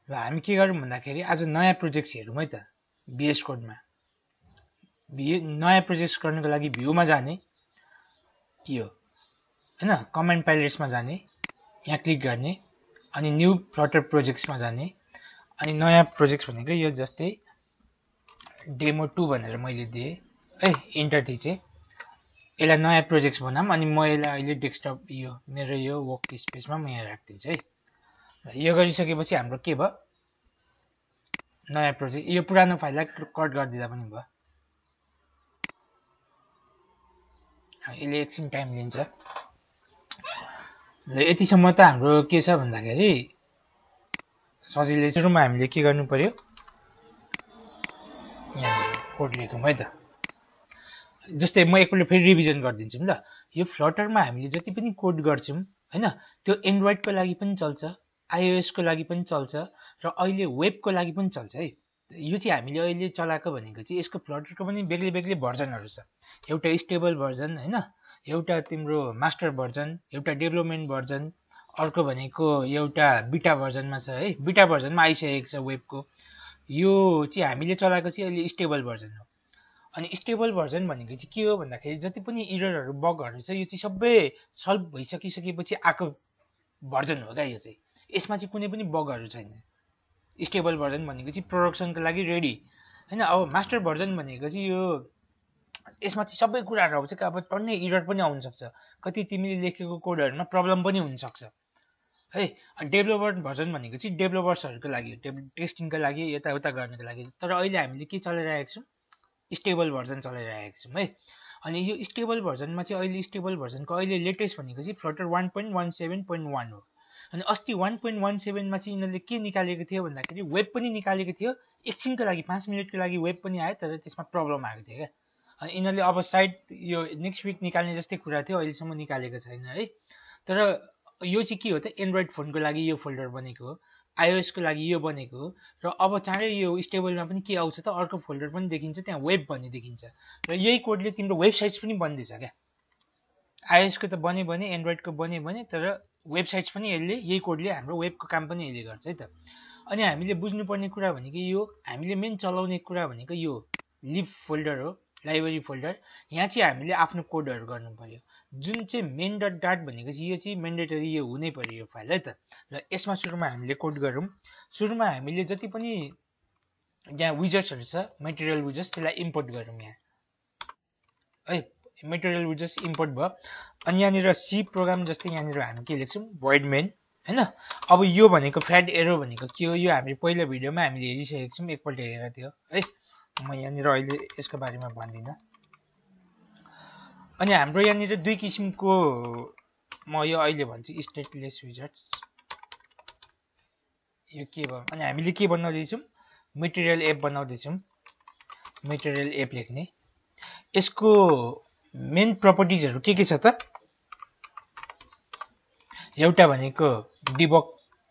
ल हामी के गरौँ भन्दाखेरि आज नयाँ प्रोजेक्ट्स हेरौँ है त VS कोडमा। नयाँ प्रोजेक्ट्स गर्नको लागि भ्यूमा जाने, यो हैन कमान्ड प्यालेट्समा जाने, यहाँ क्लिक गर्ने, अनि न्यू फ्लटर प्रोजेक्ट्समा जाने, अनि नयाँ प्रोजेक्ट्स भनेको यो जस्तै डेमो2 भनेर मैले दिएँ है, इन्टर थिचेँ। यसलाई नयाँ प्रोजेक्ट्स बनाऊँ अनि म यसलाई अहिले डेस्कटप यो मेरो यो वर्क स्पेसमा म यहाँ राखिदिन्छु है। यो गरिसकेपछि हाम्रो के भयो, नयाँ प्रोजेक्ट, यो पुरानो फाइललाई कट गरिदिँदा पनि भयो। यसले एकछिन टाइम लिन्छ। ल यतिसम्म त हाम्रो के छ भन्दाखेरि सजिलै। सुरुमा हामीले के गर्नु पर्यो, यहाँ कोड लेखौँ है त। जस्तै म एकपल्ट फेरि रिभिजन गरिदिन्छु ल। यो फ्लटरमा हामीले जति पनि कोड गर्छौँ हैन, त्यो एन्ड्रोइडको लागि पनि चल्छ, आइओएसको लागि पनि चल्छ, र अहिले वेबको लागि पनि चल्छ है। यो चाहिँ हामीले अहिले चलाएको भनेको चाहिँ यसको फ्लटरको पनि बेग्लै बेग्लै भर्जनहरू छ। एउटा स्टेबल भर्जन हैन, एउटा तिम्रो मास्टर भर्जन, एउटा डेभलपमेन्ट भर्जन, अर्को भनेको एउटा बिटा भर्जनमा छ है, बिटा भर्जनमा आइसकेको छ वेबको। यो चाहिँ हामीले चलाएको चाहिँ अहिले स्टेबल भर्जन हो। अनि स्टेबल भर्जन भनेको चाहिँ के हो भन्दाखेरि जति पनि इररहरू बगहरू छ यो चाहिँ सबै सल्भ भइसकिसकेपछि आएको भर्जन हो क्या। यो चाहिँ यसमा चाहिँ कुनै पनि बगहरू छैन। स्टेबल भर्जन भनेको चाहिँ प्रोडक्सनको लागि रेडी हैन। अब मास्टर भर्जन भनेको चाहिँ यो यसमा चाहिँ सबै कुराहरू आउँछ कि अब टन्नै इरर पनि आउन सक्छ, कति तिमीले लेखेको कोडहरूमा प्रब्लम पनि हुन सक्छ है। डेभलपर भर्जन भनेको चाहिँ डेभलपर्सहरूको लागि हो, टेस्टिङको लागि, यताउता गर्नको लागि। तर अहिले हामीले के चलाइरहेको छौँ, स्टेबल भर्जन चलाइरहेको छौँ है। अनि यो स्टेबल भर्जनमा चाहिँ अहिले स्टेबल भर्जनको अहिले लेटेस्ट भनेको चाहिँ फ्लटर 1.17.1 हो। अनि अस्ति 1.17मा चाहिँ यिनीहरूले के निकालेको थियो भन्दाखेरि वेब पनि निकालेको थियो, एकछिनको लागि 5 मिनटको लागि वेब पनि आयो, तर त्यसमा प्रब्लम आएको थियो क्या। अनि यिनीहरूले अब सायद यो नेक्स्ट विक निकाल्ने जस्तै कुरा थियो, अहिलेसम्म निकालेको छैन है। तर यो चाहिँ के हो त, एन्ड्रोइड फोनको लागि यो फोल्डर बनेको हो, आइओएसको लागि यो बनेको हो, र अब चाँडै यो स्टेबलमा पनि के आउँछ त, अर्को फोल्डर पनि देखिन्छ, त्यहाँ वेब भन्ने देखिन्छ, र यही कोडले तिम्रो वेबसाइट्स पनि बन्दैछ क्या। आइओएसको त बने एन्ड्रोइडको बने, तर वेबसाइट्स पनि यसले, यही कोडले हाम्रो वेबको काम पनि यसले गर्छ है त। अनि हामीले बुझ्नुपर्ने कुरा भनेको यो, हामीले मेन चलाउने कुरा भनेको यो लिब फोल्डर हो, लाइब्रेरी फोल्डर। यहाँ चाहिँ हामीले आफ्नो कोडहरू गर्नु पर्यो, जुन चाहिँ मेन डट डाट भनेको चाहिँ यो चाहिँ मेन्डेटरी यो हुनै पर्यो यो फाइल है त। ल यसमा सुरुमा हामीले कोड गरौँ। सुरुमा हामीले जति पनि यहाँ विजर्ट्सहरू छ, मेटेरियल विजर्ट्स, त्यसलाई इम्पोर्ट गरौँ यहाँ है। मेटेरियल विजर्ट्स इम्पोर्ट भयो। अनि यहाँनिर सी प्रोग्राम जस्तै यहाँनिर हामी के लेख्छौँ, void main हैन। अब यो भनेको फ्ल्याट एरो भनेको के हो, यो हामी पहिलो भिडियोमा हामीले हेरिसकेको छौँ, एकपल्ट हेरेर थियो है। म यहाँनिर अहिले यसको बारेमा भन्दिनँ। अनि हाम्रो यहाँनिर दुई किसिमको, म यो अहिले भन्छु, स्टेटलेस विजर्ट्स। यो के भयो, अनि हामीले के बनाउँदैछौँ, मेटेरियल एप बनाउँदैछौँ। मेटेरियल एप लेख्ने, यसको मेन प्रपर्टिजहरू के छ त, एउटा भनेको डिबग,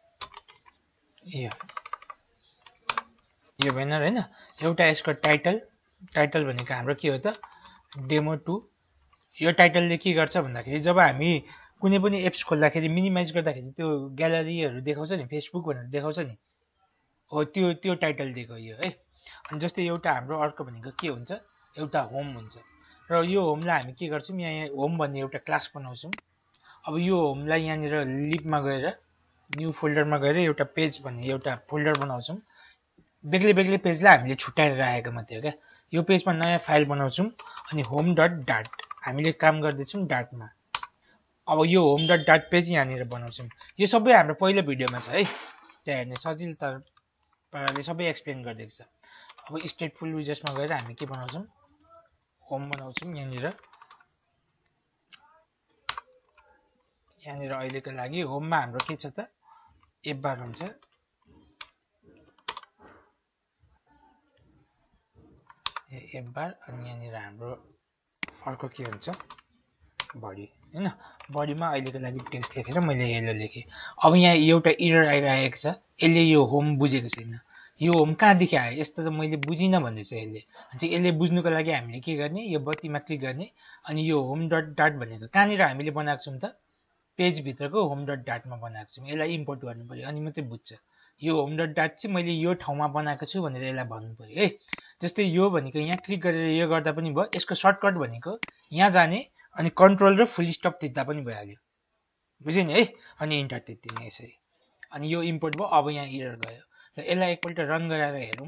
यो ब्यानर हैन। एउटा यसको टाइटल भनेको हाम्रो के हो त, डेमो2। यो टाइटलले के गर्छ भन्दाखेरि जब हामी कुनै पनि एप्स खोल्दाखेरि मिनिमाइज गर्दाखेरि त्यो ग्यालरीहरू देखाउँछ नि, फेसबुक भनेर देखाउँछ नि, हो त्यो टाइटल दिएको यो है। अनि जस्तै एउटा हाम्रो अर्को भनेको के हुन्छ, एउटा होम हुन्छ, र यो होमलाई हामी के गर्छौँ, यहाँ होम भन्ने एउटा क्लास बनाउँछौँ। अब यो होमलाई यहाँनिर लिबमा गएर न्यू फोल्डरमा गएर एउटा पेज भन्ने एउटा फोल्डर बनाउँछौँ। बेग्लै बेग्लै पेजलाई हामीले छुट्याएर राखेको मात्रै हो क्या। यो पेजमा नयाँ फाइल बनाउँछौँ, अनि होम डट डाट हामीले काम गर्दैछौँ डाटमा। अब यो होम डट डाट पेज यहाँनिर बनाउँछौँ। यो सबै हाम्रो पहिलो भिडियोमा छ है, त्यहाँ हेर्ने सजिलो पाराले सबै एक्सप्लेन गरिदिएको छ। अब स्टेटफुल विजर्ट्समा गएर हामी के बनाउँछौँ, होम बनाउँछौँ। यहाँनिर अहिलेको लागि होममा हाम्रो के छ त, एप बार हुन्छ, एप बार। अनि यहाँनिर हाम्रो अर्को के हुन्छ, बडी हैन। बडीमा अहिलेको लागि टेक्स्ट लेखेर मैले येलो लेखेँ। अब यहाँ एउटा इरर आइरहेको छ, यसले यो होम बुझेको छैन। यो होम कहाँदेखि आयो, यस्तो त मैले बुझिनँ भन्दैछ यसले। चाहिँ यसले बुझ्नुको लागि हामीले के गर्ने, यो बत्तीमा क्लिक गर्ने, अनि यो होम डट डाट भनेको कहाँनिर हामीले बनाएको छौँ त, पेजभित्रको होम डट डाटमा बनाएको छौँ। यसलाई इम्पोर्ट गर्नु पर्यो, अनि मात्रै बुझ्छ। यो होम डट डाट चाहिँ मैले यो ठाउँमा बनाएको छु भनेर यसलाई भन्नु पर्यो है। जस्तै यो भनेको यहाँ क्लिक गरेर यो गर्दा पनि भयो। यसको सर्टकट भनेको यहाँ जाने अनि कन्ट्रोल र फुल स्टप थिच्दा पनि भइहाल्यो, बुझ्यो नि है। अनि इन्टर थिच्दिने यसरी, अनि यो इम्पोर्ट भयो। अब यहाँ एरर गयो र यसलाई एकपल्ट रन गराएर हेरौँ।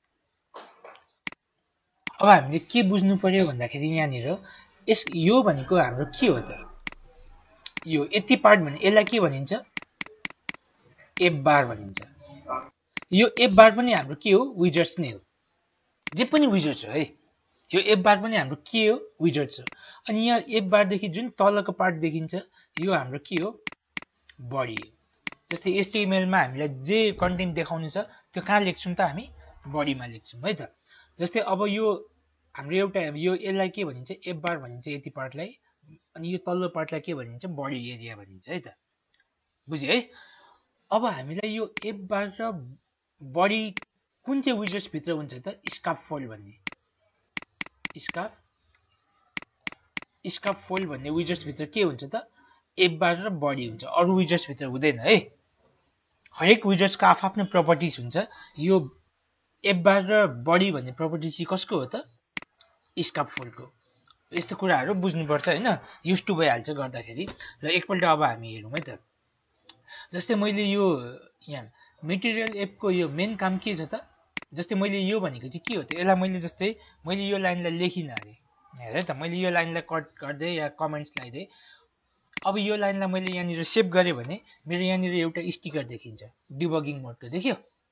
अब हामीले के बुझ्नु पर्यो भन्दाखेरि यहाँनिर यो भनेको हाम्रो के हो त, यो यति पार्ट भने यसलाई के भनिन्छ, एफ बार भनिन्छ। यो एफ बार पनि हाम्रो के हो, विजर्ट्स नै हो, जे पनि विजर्ट्स हो है। यो एफ बार पनि हाम्रो के हो, विजर्ट्स हो। अनि यहाँ एफ बारदेखि जुन तलको पार्ट देखिन्छ यो हाम्रो के हो, बडी हो। जस्तै HTML मा हामीलाई जे कन्टेन्ट देखाउनु छ त्यो कहाँ लेख्छौँ त, हामी बडीमा लेख्छौँ है त। जस्तै अब यो हाम्रो एउटा यो यसलाई के भनिन्छ, एफ बार भनिन्छ यति पार्टलाई, अनि यो तल्लो पार्टलाई के भनिन्छ, बडी एरिया भनिन्छ है त, बुझ्यो है। अब हामीलाई यो एफ बार र बडी कुन चाहिँ विजर्ट्स भित्र हुन्छ त, स्काप फोल्ड भन्ने, स्काप फोल्ड भन्ने विजर्ट्स भित्र के हुन्छ त, एफ बार र बडी हुन्छ, अरू विजर्ट्स भित्र हुँदैन है। हरेक विजर्ट्सको आफ्नो प्रपर्टिज हुन्छ। यो एफ बार र बडी भन्ने प्रपर्टिज चाहिँ कसको हो त, स्काप फोल्डको। यस्तो कुराहरू बुझ्नुपर्छ हैन, युज टु भइहाल्छ गर्दाखेरि। र एकपल्ट अब हामी हेरौँ है त। जस्तै मैले यो यहाँ मेटेरियल एपको यो मेन काम के छ त, जस्तै मैले यो भनेको चाहिँ के हो त, यसलाई मैले जस्तै मैले यो लाइनलाई लेखिन अरे हेर है त, मैले यो लाइनलाई कट गर्दै या कमेन्ट्स लगाइदिएँ। अब यो लाइनलाई मैले यहाँनिर सेभ गरेँ भने मेरो यहाँनिर एउटा स्टिकर देखिन्छ, डिबगिङ मोडको, देख्यो।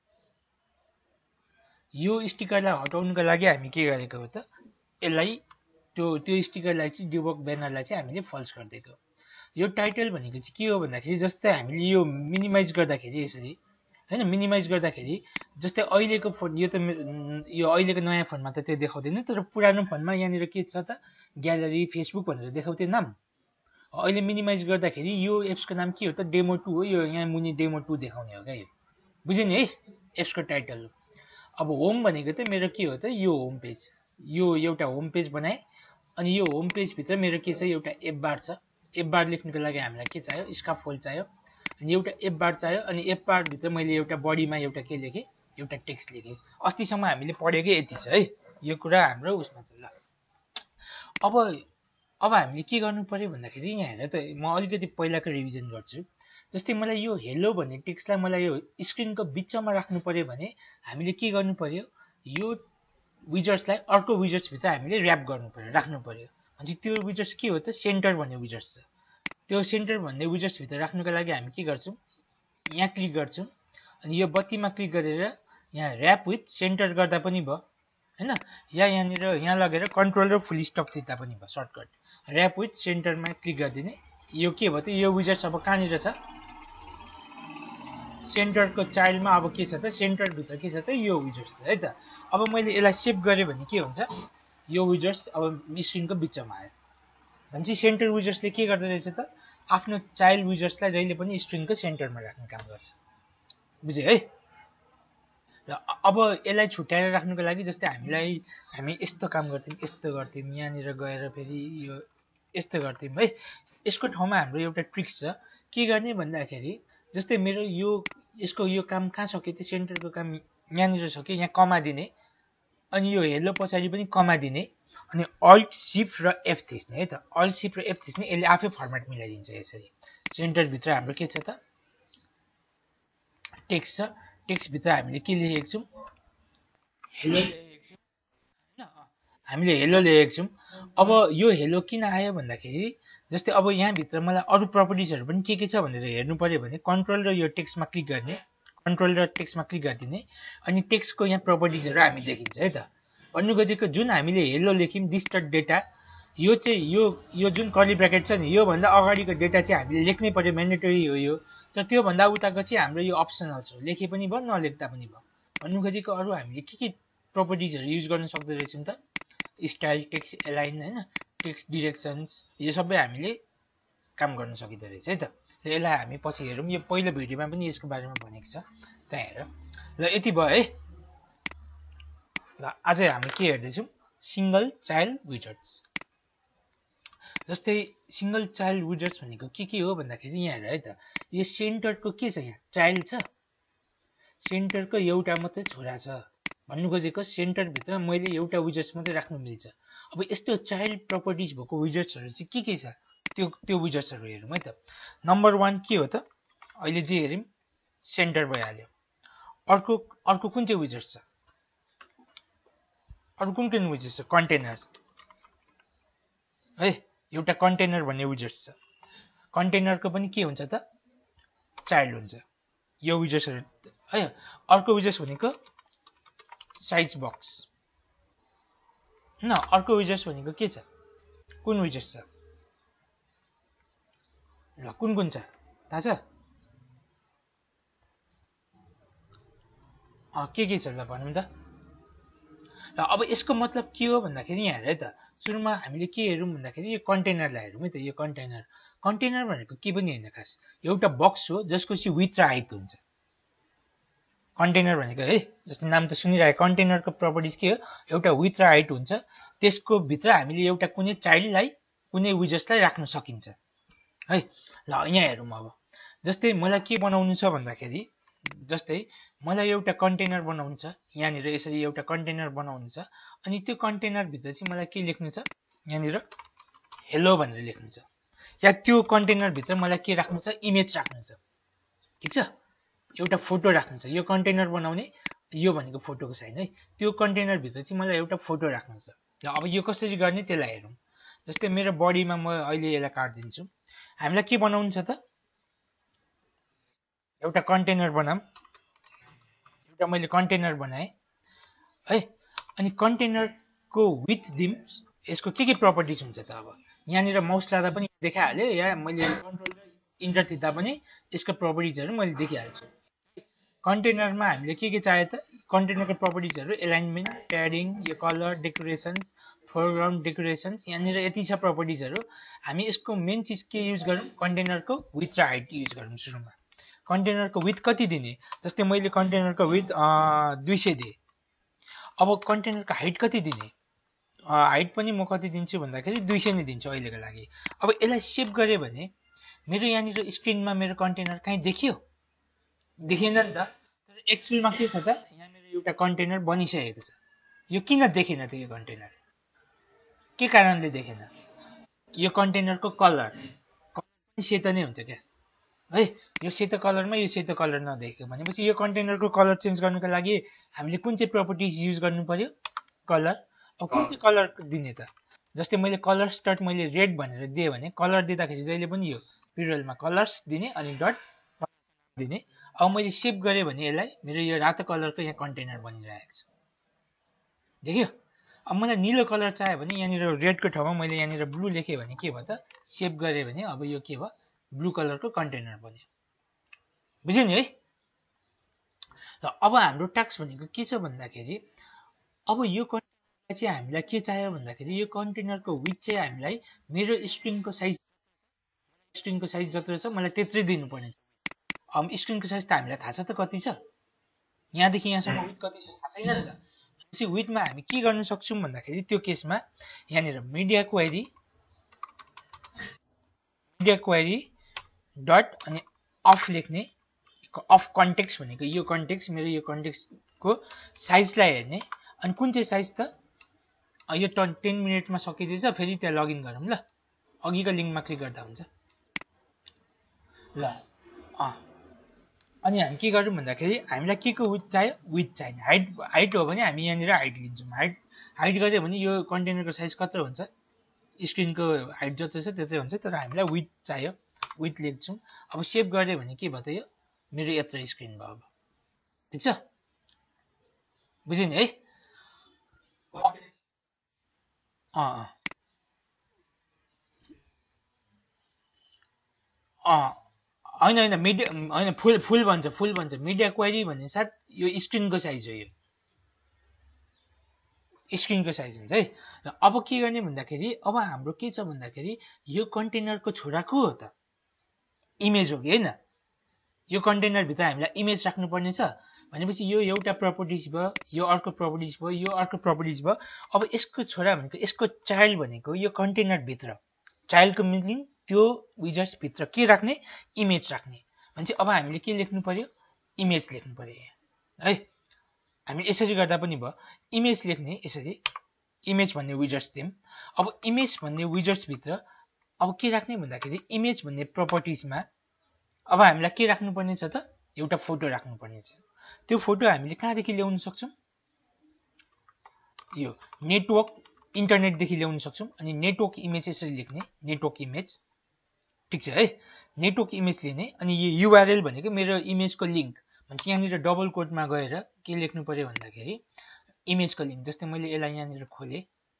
यो स्टिकरलाई हटाउनुको लागि हामी के गरेको हो त, यसलाई त्यो स्टिकरलाई चाहिँ डिबग ब्यानरलाई चाहिँ हामीले फल्स गरिदिएको। यो टाइटल भनेको चाहिँ के हो भन्दाखेरि जस्तै हामीले यो मिनिमाइज गर्दाखेरि यसरी हैन, मिनिमाइज गर्दाखेरि जस्तै अहिलेको फोन यो त यो अहिलेको नयाँ फोनमा त त्यो देखाउँदैन, तर पुरानो फोनमा यहाँनिर के छ त, ग्यालरी फेसबुक भनेर देखाउँथ्यो नाम। अहिले मिनिमाइज गर्दाखेरि यो एप्सको नाम के हो त, डेमो 2 हो। यो यहाँ मुनि डेमो 2 देखाउने हो क्या, यो बुझ्यो नि है, एप्सको टाइटल हो। अब होम भनेको त मेरो के हो त, यो होम पेज, यो एउटा होम पेज बनाएँ। अनि यो होम पेज भित्र मेरो के छ, एउटा एफ बार छ। एफ बार लेख्नुको लागि हामीलाई के चाहियो, स्काप फोल्ड चाहियो, अनि एउटा एफ बार चाहियो। अनि एफ बार भित्र मैले एउटा बडीमा एउटा के लेखेँ, एउटा टेक्स्ट लेखेँ। अस्तिसम्म हामीले पढेकै यति छ है, यो कुरा हाम्रो उसमा छ। ल अब हामीले के गर्नु पर्यो भन्दाखेरि यहाँ हेर त, म अलिकति पहिलाको रिभिजन गर्छु। जस्तै मलाई यो हेलो भन्ने टेक्स्टलाई मलाई यो स्क्रिनको बिचमा राख्नु पर्यो भने हामीले के गर्नु पर्यो, यो विजर्ट्सलाई अर्को विजर्ट्स भित्र हामीले र्याप गर्नु पर्यो, राख्नु पर्यो। अनि त्यो विजर्ट्स के हो त, सेन्टर भन्ने विजर्ट्स छ। त्यो सेन्टर भन्ने विजर्ट्स भित्र राख्नुको लागि हामी के गर्छौँ, यहाँ क्लिक गर्छौँ, अनि यो बत्तीमा क्लिक गरेर यहाँ र्याप विथ सेन्टर गर्दा पनि भयो हैन, या यहाँनिर यहाँ लगेर कन्ट्रोल र फुल स्टप थिच्दा पनि भयो, सर्टकट र्याप विथ सेन्टरमा क्लिक गरिदिने। यो के भयो त, यो विजर्ट्स अब कहाँनिर छ, सेन्टरको चाइल्डमा। अब के छ त, सेन्टर भित्र के छ त, यो विजर्ट्स छ है त। अब मैले यसलाई सेभ गरेँ भने के हुन्छ, यो विजर्ट्स अब स्क्रिनको बिचमा आयो भनेपछि सेन्टर विजर्ट्सले के गर्दो रहेछ त, आफ्नो चाइल्ड विजर्ट्सलाई जहिले पनि स्क्रिनको सेन्टरमा राख्ने काम गर्छ, बुझ्यो है। र अब यसलाई छुट्याएर राख्नुको लागि जस्तै हामी यस्तो काम गर्थ्यौँ, यस्तो गर्थ्यौँ, यहाँनिर गएर फेरि यो यस्तो गर्थ्यौँ है। यसको ठाउँमा हाम्रो एउटा ट्रिक्स छ, के गर्ने भन्दाखेरि जस्तै मेरो यसको यो काम कहाँ सक्यो त्यो सेन्टरको काम यहाँनिर सक्यो, यहाँ कमा दिने, अनि यो हेलो पछाडि पनि कमा दिने, अनि अल्ट सिफ्ट र एफ थिच्ने है त। अल्ट सिफ्ट र एफ थिच्ने, यसले आफै फर्मेट मिलाइदिन्छ यसरी। सेन्टरभित्र हाम्रो के छ त, टेक्स्ट छ, टेक्स्टभित्र हामीले के लेखेको छौँ, हेलो लेखेको छौँ होइन, हामीले हेलो लेखेको छौँ। अब यो हेलो किन आयो भन्दाखेरि जस्तै अब यहाँभित्र मलाई अरू प्रपर्टिजहरू पनि के छ भनेर हेर्नु पर्यो भने कन्ट्रोल र यो टेक्स्टमा क्लिक गर्ने, कन्ट्रोल र टेक्स्टमा क्लिक गरिदिने, अनि टेक्स्टको यहाँ प्रपर्टिजहरू हामी देखिन्छ है त। भन्नु खोजेको जुन हामीले हेलो लेख्यौँ दिस डट डेटा, यो चाहिँ यो जुन कर्ली ब्र्याकेट छ नि, योभन्दा अगाडिको डेटा चाहिँ हामीले लेख्नै पर्यो, म्यान्डेटरी हो यो। तर त्योभन्दा उताको चाहिँ हाम्रो यो अप्सनल छ, लेखे पनि भयो नलेख्दा पनि भयो। भन्नु खोजेको अरू हामीले के प्रपर्टिजहरू युज गर्न सक्दो रहेछौँ त, स्टाइल, टेक्स्ट एलाइन होइन, टेक्स्ट डिरेक्सन्स, यो सबै हामीले काम गर्न सकिँदो रहेछ है त। र यसलाई हामी पछि हेरौँ, यो पहिलो भिडियोमा पनि यसको बारेमा भनेको छ, त्यहाँ हेर। ल यति भयो है। ल आज हामी के हेर्दैछौँ, सिङ्गल चाइल्ड विजर्ट्स। जस्तै सिङ्गल चाइल्ड विजर्ट्स भनेको के हो भन्दाखेरि यहाँ हेर है त, यो सेन्टरको के छ, यहाँ चाइल्ड छ, सेन्टरको एउटा मात्रै छोरा छ भन्नु खोजेको सेन्टरभित्र मैले एउटा विजर्ट्स मात्रै राख्नु मिल्छ। अब यस्तो चाइल्ड प्रपर्टिज भएको विजर्ट्सहरू चाहिँ के छ त्यो विजर्ट्सहरू हेरौँ है त। नम्बर 1 के हो त, अहिले जे हेऱ्यौँ सेन्टर भइहाल्यो। अर्को कुन चाहिँ विजर्ट्स छ, अरु कुन विजर्ट्स छ, कन्टेनर है, एउटा कन्टेनर भन्ने विजर्ट्स छ। कन्टेनरको पनि के हुन्छ त, चाइल्ड हुन्छ यो विजर्ट्सहरू है। अर्को विजर्ट्स भनेको साइज बक्स हैन। अर्को विजर्ट्स भनेको के छ, कुन विजर्ट्स छ ल, कुन छ थाहा छ? के छ ल भनौँ त। ल अब यसको मतलब के हो भन्दाखेरि यहाँ हेर है त, सुरुमा हामीले के हेरौँ भन्दाखेरि यो कन्टेनरलाई हेरौँ है त। यो कन्टेनर भनेको के पनि होइन खास, एउटा बक्स हो जसको चाहिँ विथ र हाइट हुन्छ। कन्टेनर भनेको है, जस्तै नाम त सुनिरहेको, कन्टेनरको प्रपर्टिज के हो, एउटा विथ र हाइट हुन्छ। त्यसको भित्र हामीले एउटा कुनै चाइल्डलाई कुनै विजर्ट्सलाई राख्न सकिन्छ है। ल यहाँ हेरौँ अब, जस्तै मलाई के बनाउनु छ भन्दाखेरि, जस्तै मलाई एउटा कन्टेनर बनाउनु छ, यहाँनिर यसरी एउटा कन्टेनर बनाउनु छ। अनि त्यो कन्टेनरभित्र चाहिँ मलाई के लेख्नु छ, यहाँनिर हेलो भनेर लेख्नु छ। या त्यो कन्टेनरभित्र मलाई के राख्नु छ, इमेज राख्नु छ, ठिक छ, एउटा फोटो राख्नु छ। यो कन्टेनर बनाउने यो भनेको फोटोको साइन है। त्यो कन्टेनरभित्र चाहिँ मलाई एउटा फोटो राख्नु छ। ल अब यो कसरी गर्ने त्यसलाई हेरौँ। जस्तै मेरो बडीमा म अहिले यसलाई काटिदिन्छु। हामीलाई के बनाउनु छ त, एउटा कन्टेनर बनाऊँ। एउटा मैले कन्टेनर बनाएँ है। अनि कन्टेनरको विथ दिम, यसको के प्रपर्टिज हुन्छ त। अब यहाँनिर माउस लाँदा पनि देखाइहाल्यो, या मैले कन्ट्रोल र इन्टर थिच्दा पनि यसको प्रपर्टिजहरू मैले देखिहाल्छु। कन्टेनरमा हामीले के चाहियो त, कन्टेनरको प्रपर्टिजहरू एलाइनमेन्ट, प्याडिङ, यो कलर, डेकोरेसन्स, फोरग्राउन्ड डेकोरेसन्स, यहाँनिर यति छ प्रपर्टिजहरू। हामी यसको मेन चिज के युज गरौँ, कन्टेनरको विथ र हाइट युज गरौँ। सुरुमा कन्टेनरको विथ कति दिने, जस्तै मैले कन्टेनरको विथ 200 दिएँ। अब कन्टेनरको हाइट कति दिने, हाइट पनि म कति दिन्छु भन्दाखेरि 200 नै दिन्छु अहिलेको लागि। अब यसलाई सेभ गरेँ भने मेरो यहाँनिर स्क्रिनमा मेरो कन्टेनर कहीँ देखियो, देखिएन नि त। तर एक्चुअलमा के छ त, यहाँ मेरो एउटा कन्टेनर बनिसकेको छ। यो किन देखेन त, यो कन्टेनर के कारणले देखेन, यो कन्टेनरको कलर पनि सेतो नै हुन्छ क्या है। यो सेतो कलरमा यो सेतो कलर नदेखेको भनेपछि यो कन्टेनरको कलर चेन्ज गर्नुको लागि हामीले कुन चाहिँ प्रपर्टिज युज गर्नु पर्यो, कलर। अब कुन चाहिँ कलर दिने त, जस्तै मैले कलर डट मैले रेड भनेर दिएँ भने कलर दिँदाखेरि जहिले पनि यो पिरियडमा कलर्स दिने अनि डट दिने। अब मैले सेभ गरेँ भने यसलाई, मेरो यो रातो कलरको यहाँ कन्टेनर बनिरहेको छ, देख्यो। अब मलाई निलो कलर चाहियो भने यहाँनिर रेडको ठाउँमा मैले यहाँनिर ब्लू लेखेँ भने के भयो त, सेभ गरेँ भने अब यो के भयो, ब्लू कलरको कन्टेनर बन्यो, बुझ्यो नि है। र अब हाम्रो टास्क भनेको के छ भन्दाखेरि, अब यो कन्टेनरलाई चाहिँ हामीलाई के चाहियो भन्दाखेरि, यो कन्टेनरको विथ चाहिँ हामीलाई मेरो स्क्रिनको साइज जत्रो छ मलाई त्यत्रै दिनुपर्ने छ। अब स्क्रिनको साइज त हामीलाई थाहा छ त कति छ, यहाँदेखि यहाँसम्म विथ कति छ थाहा छैन नि त। त्यसै विथमा हामी के गर्न सक्छौँ भन्दाखेरि, त्यो केसमा यहाँनिर मिडिया क्वेरी डट अनि अफ लेख्ने, अफ कन्टेक्स्ट भनेको यो कन्टेक्स्ट, मेरो यो कन्टेक्स्टको साइजलाई हेर्ने। अनि कुन चाहिँ साइज त, यो 10 मिनटमा सकिँदैछ, फेरि त्यहाँ लगइन गरौँ ल, अघिको लिङ्कमा क्लिक गर्दा हुन्छ ल। अनि हामी के गरौँ भन्दाखेरि, हामीलाई के को विथ चाहियो, विथ चाहिने। हाइट हो भने हामी यहाँनिर हाइट लिन्छौँ। हाइट गऱ्यो भने यो कन्टेनरको साइज कत्रो हुन्छ, स्क्रिनको हाइट जत्रो छ त्यत्रै हुन्छ, तर हामीलाई विथ चाहियो, विथ लेख्छौँ। अब सेभ गऱ्यो भने के भयो त, यो मेरो यत्रो स्क्रिन भयो। अब ठिक छ, बुझ्यो नि है। होइन मिडिया होइन, फुल भन्छ मिडिया क्वेरी भन्ने साथ यो स्क्रिनको साइज हो, यो स्क्रिनको साइज हुन्छ है। र अब के गर्ने भन्दाखेरि, अब हाम्रो के छ भन्दाखेरि, यो कन्टेनरको छोरा को हो त, इमेज हो कि होइन। यो कन्टेनरभित्र हामीलाई इमेज राख्नुपर्ने छ भनेपछि यो एउटा प्रपर्टिज भयो, यो अर्को प्रपर्टिज भयो, यो अर्को प्रपर्टिज भयो। अब यसको छोरा भनेको, यसको चाइल्ड भनेको यो कन्टेनरभित्र, चाइल्डको मिनिङ त्यो विजर्ट्सभित्र के राख्ने, इमेज राख्ने। भने चाहिँ अब हामीले के लेख्नु पर्यो, इमेज लेख्नु पर्यो। है। हामी यसरी गर्दा पनि भयो। इमेज लेख्ने यसरी इमेज भन्ने विजर्ट्स दियौँ। अब इमेज भन्ने विजर्ट्स भित्र अब के राख्ने भन्दाखेरि इमेज भन्ने प्रपर्टिजमा अब हामीलाई के राख्नुपर्ने छ त एउटा फोटो राख्नुपर्ने छ। त्यो फोटो हामीले कहाँदेखि ल्याउन सक्छौँ यो नेटवर्क इन्टरनेटदेखि ल्याउन सक्छौँ। अनि नेटवर्क इमेज यसरी लेख्ने नेटवर्क इमेज ठीक छ है। नेटवर्क इमेज लिने अनि यो युआरएल भनेको मेरो इमेजको लिङ्क भन्छ। यहाँनिर डबल कोटमा गएर के लेख्नु पर्यो भन्दाखेरि इमेजको लिङ्क। जस्तै मैले यसलाई यहाँनिर खोलेँ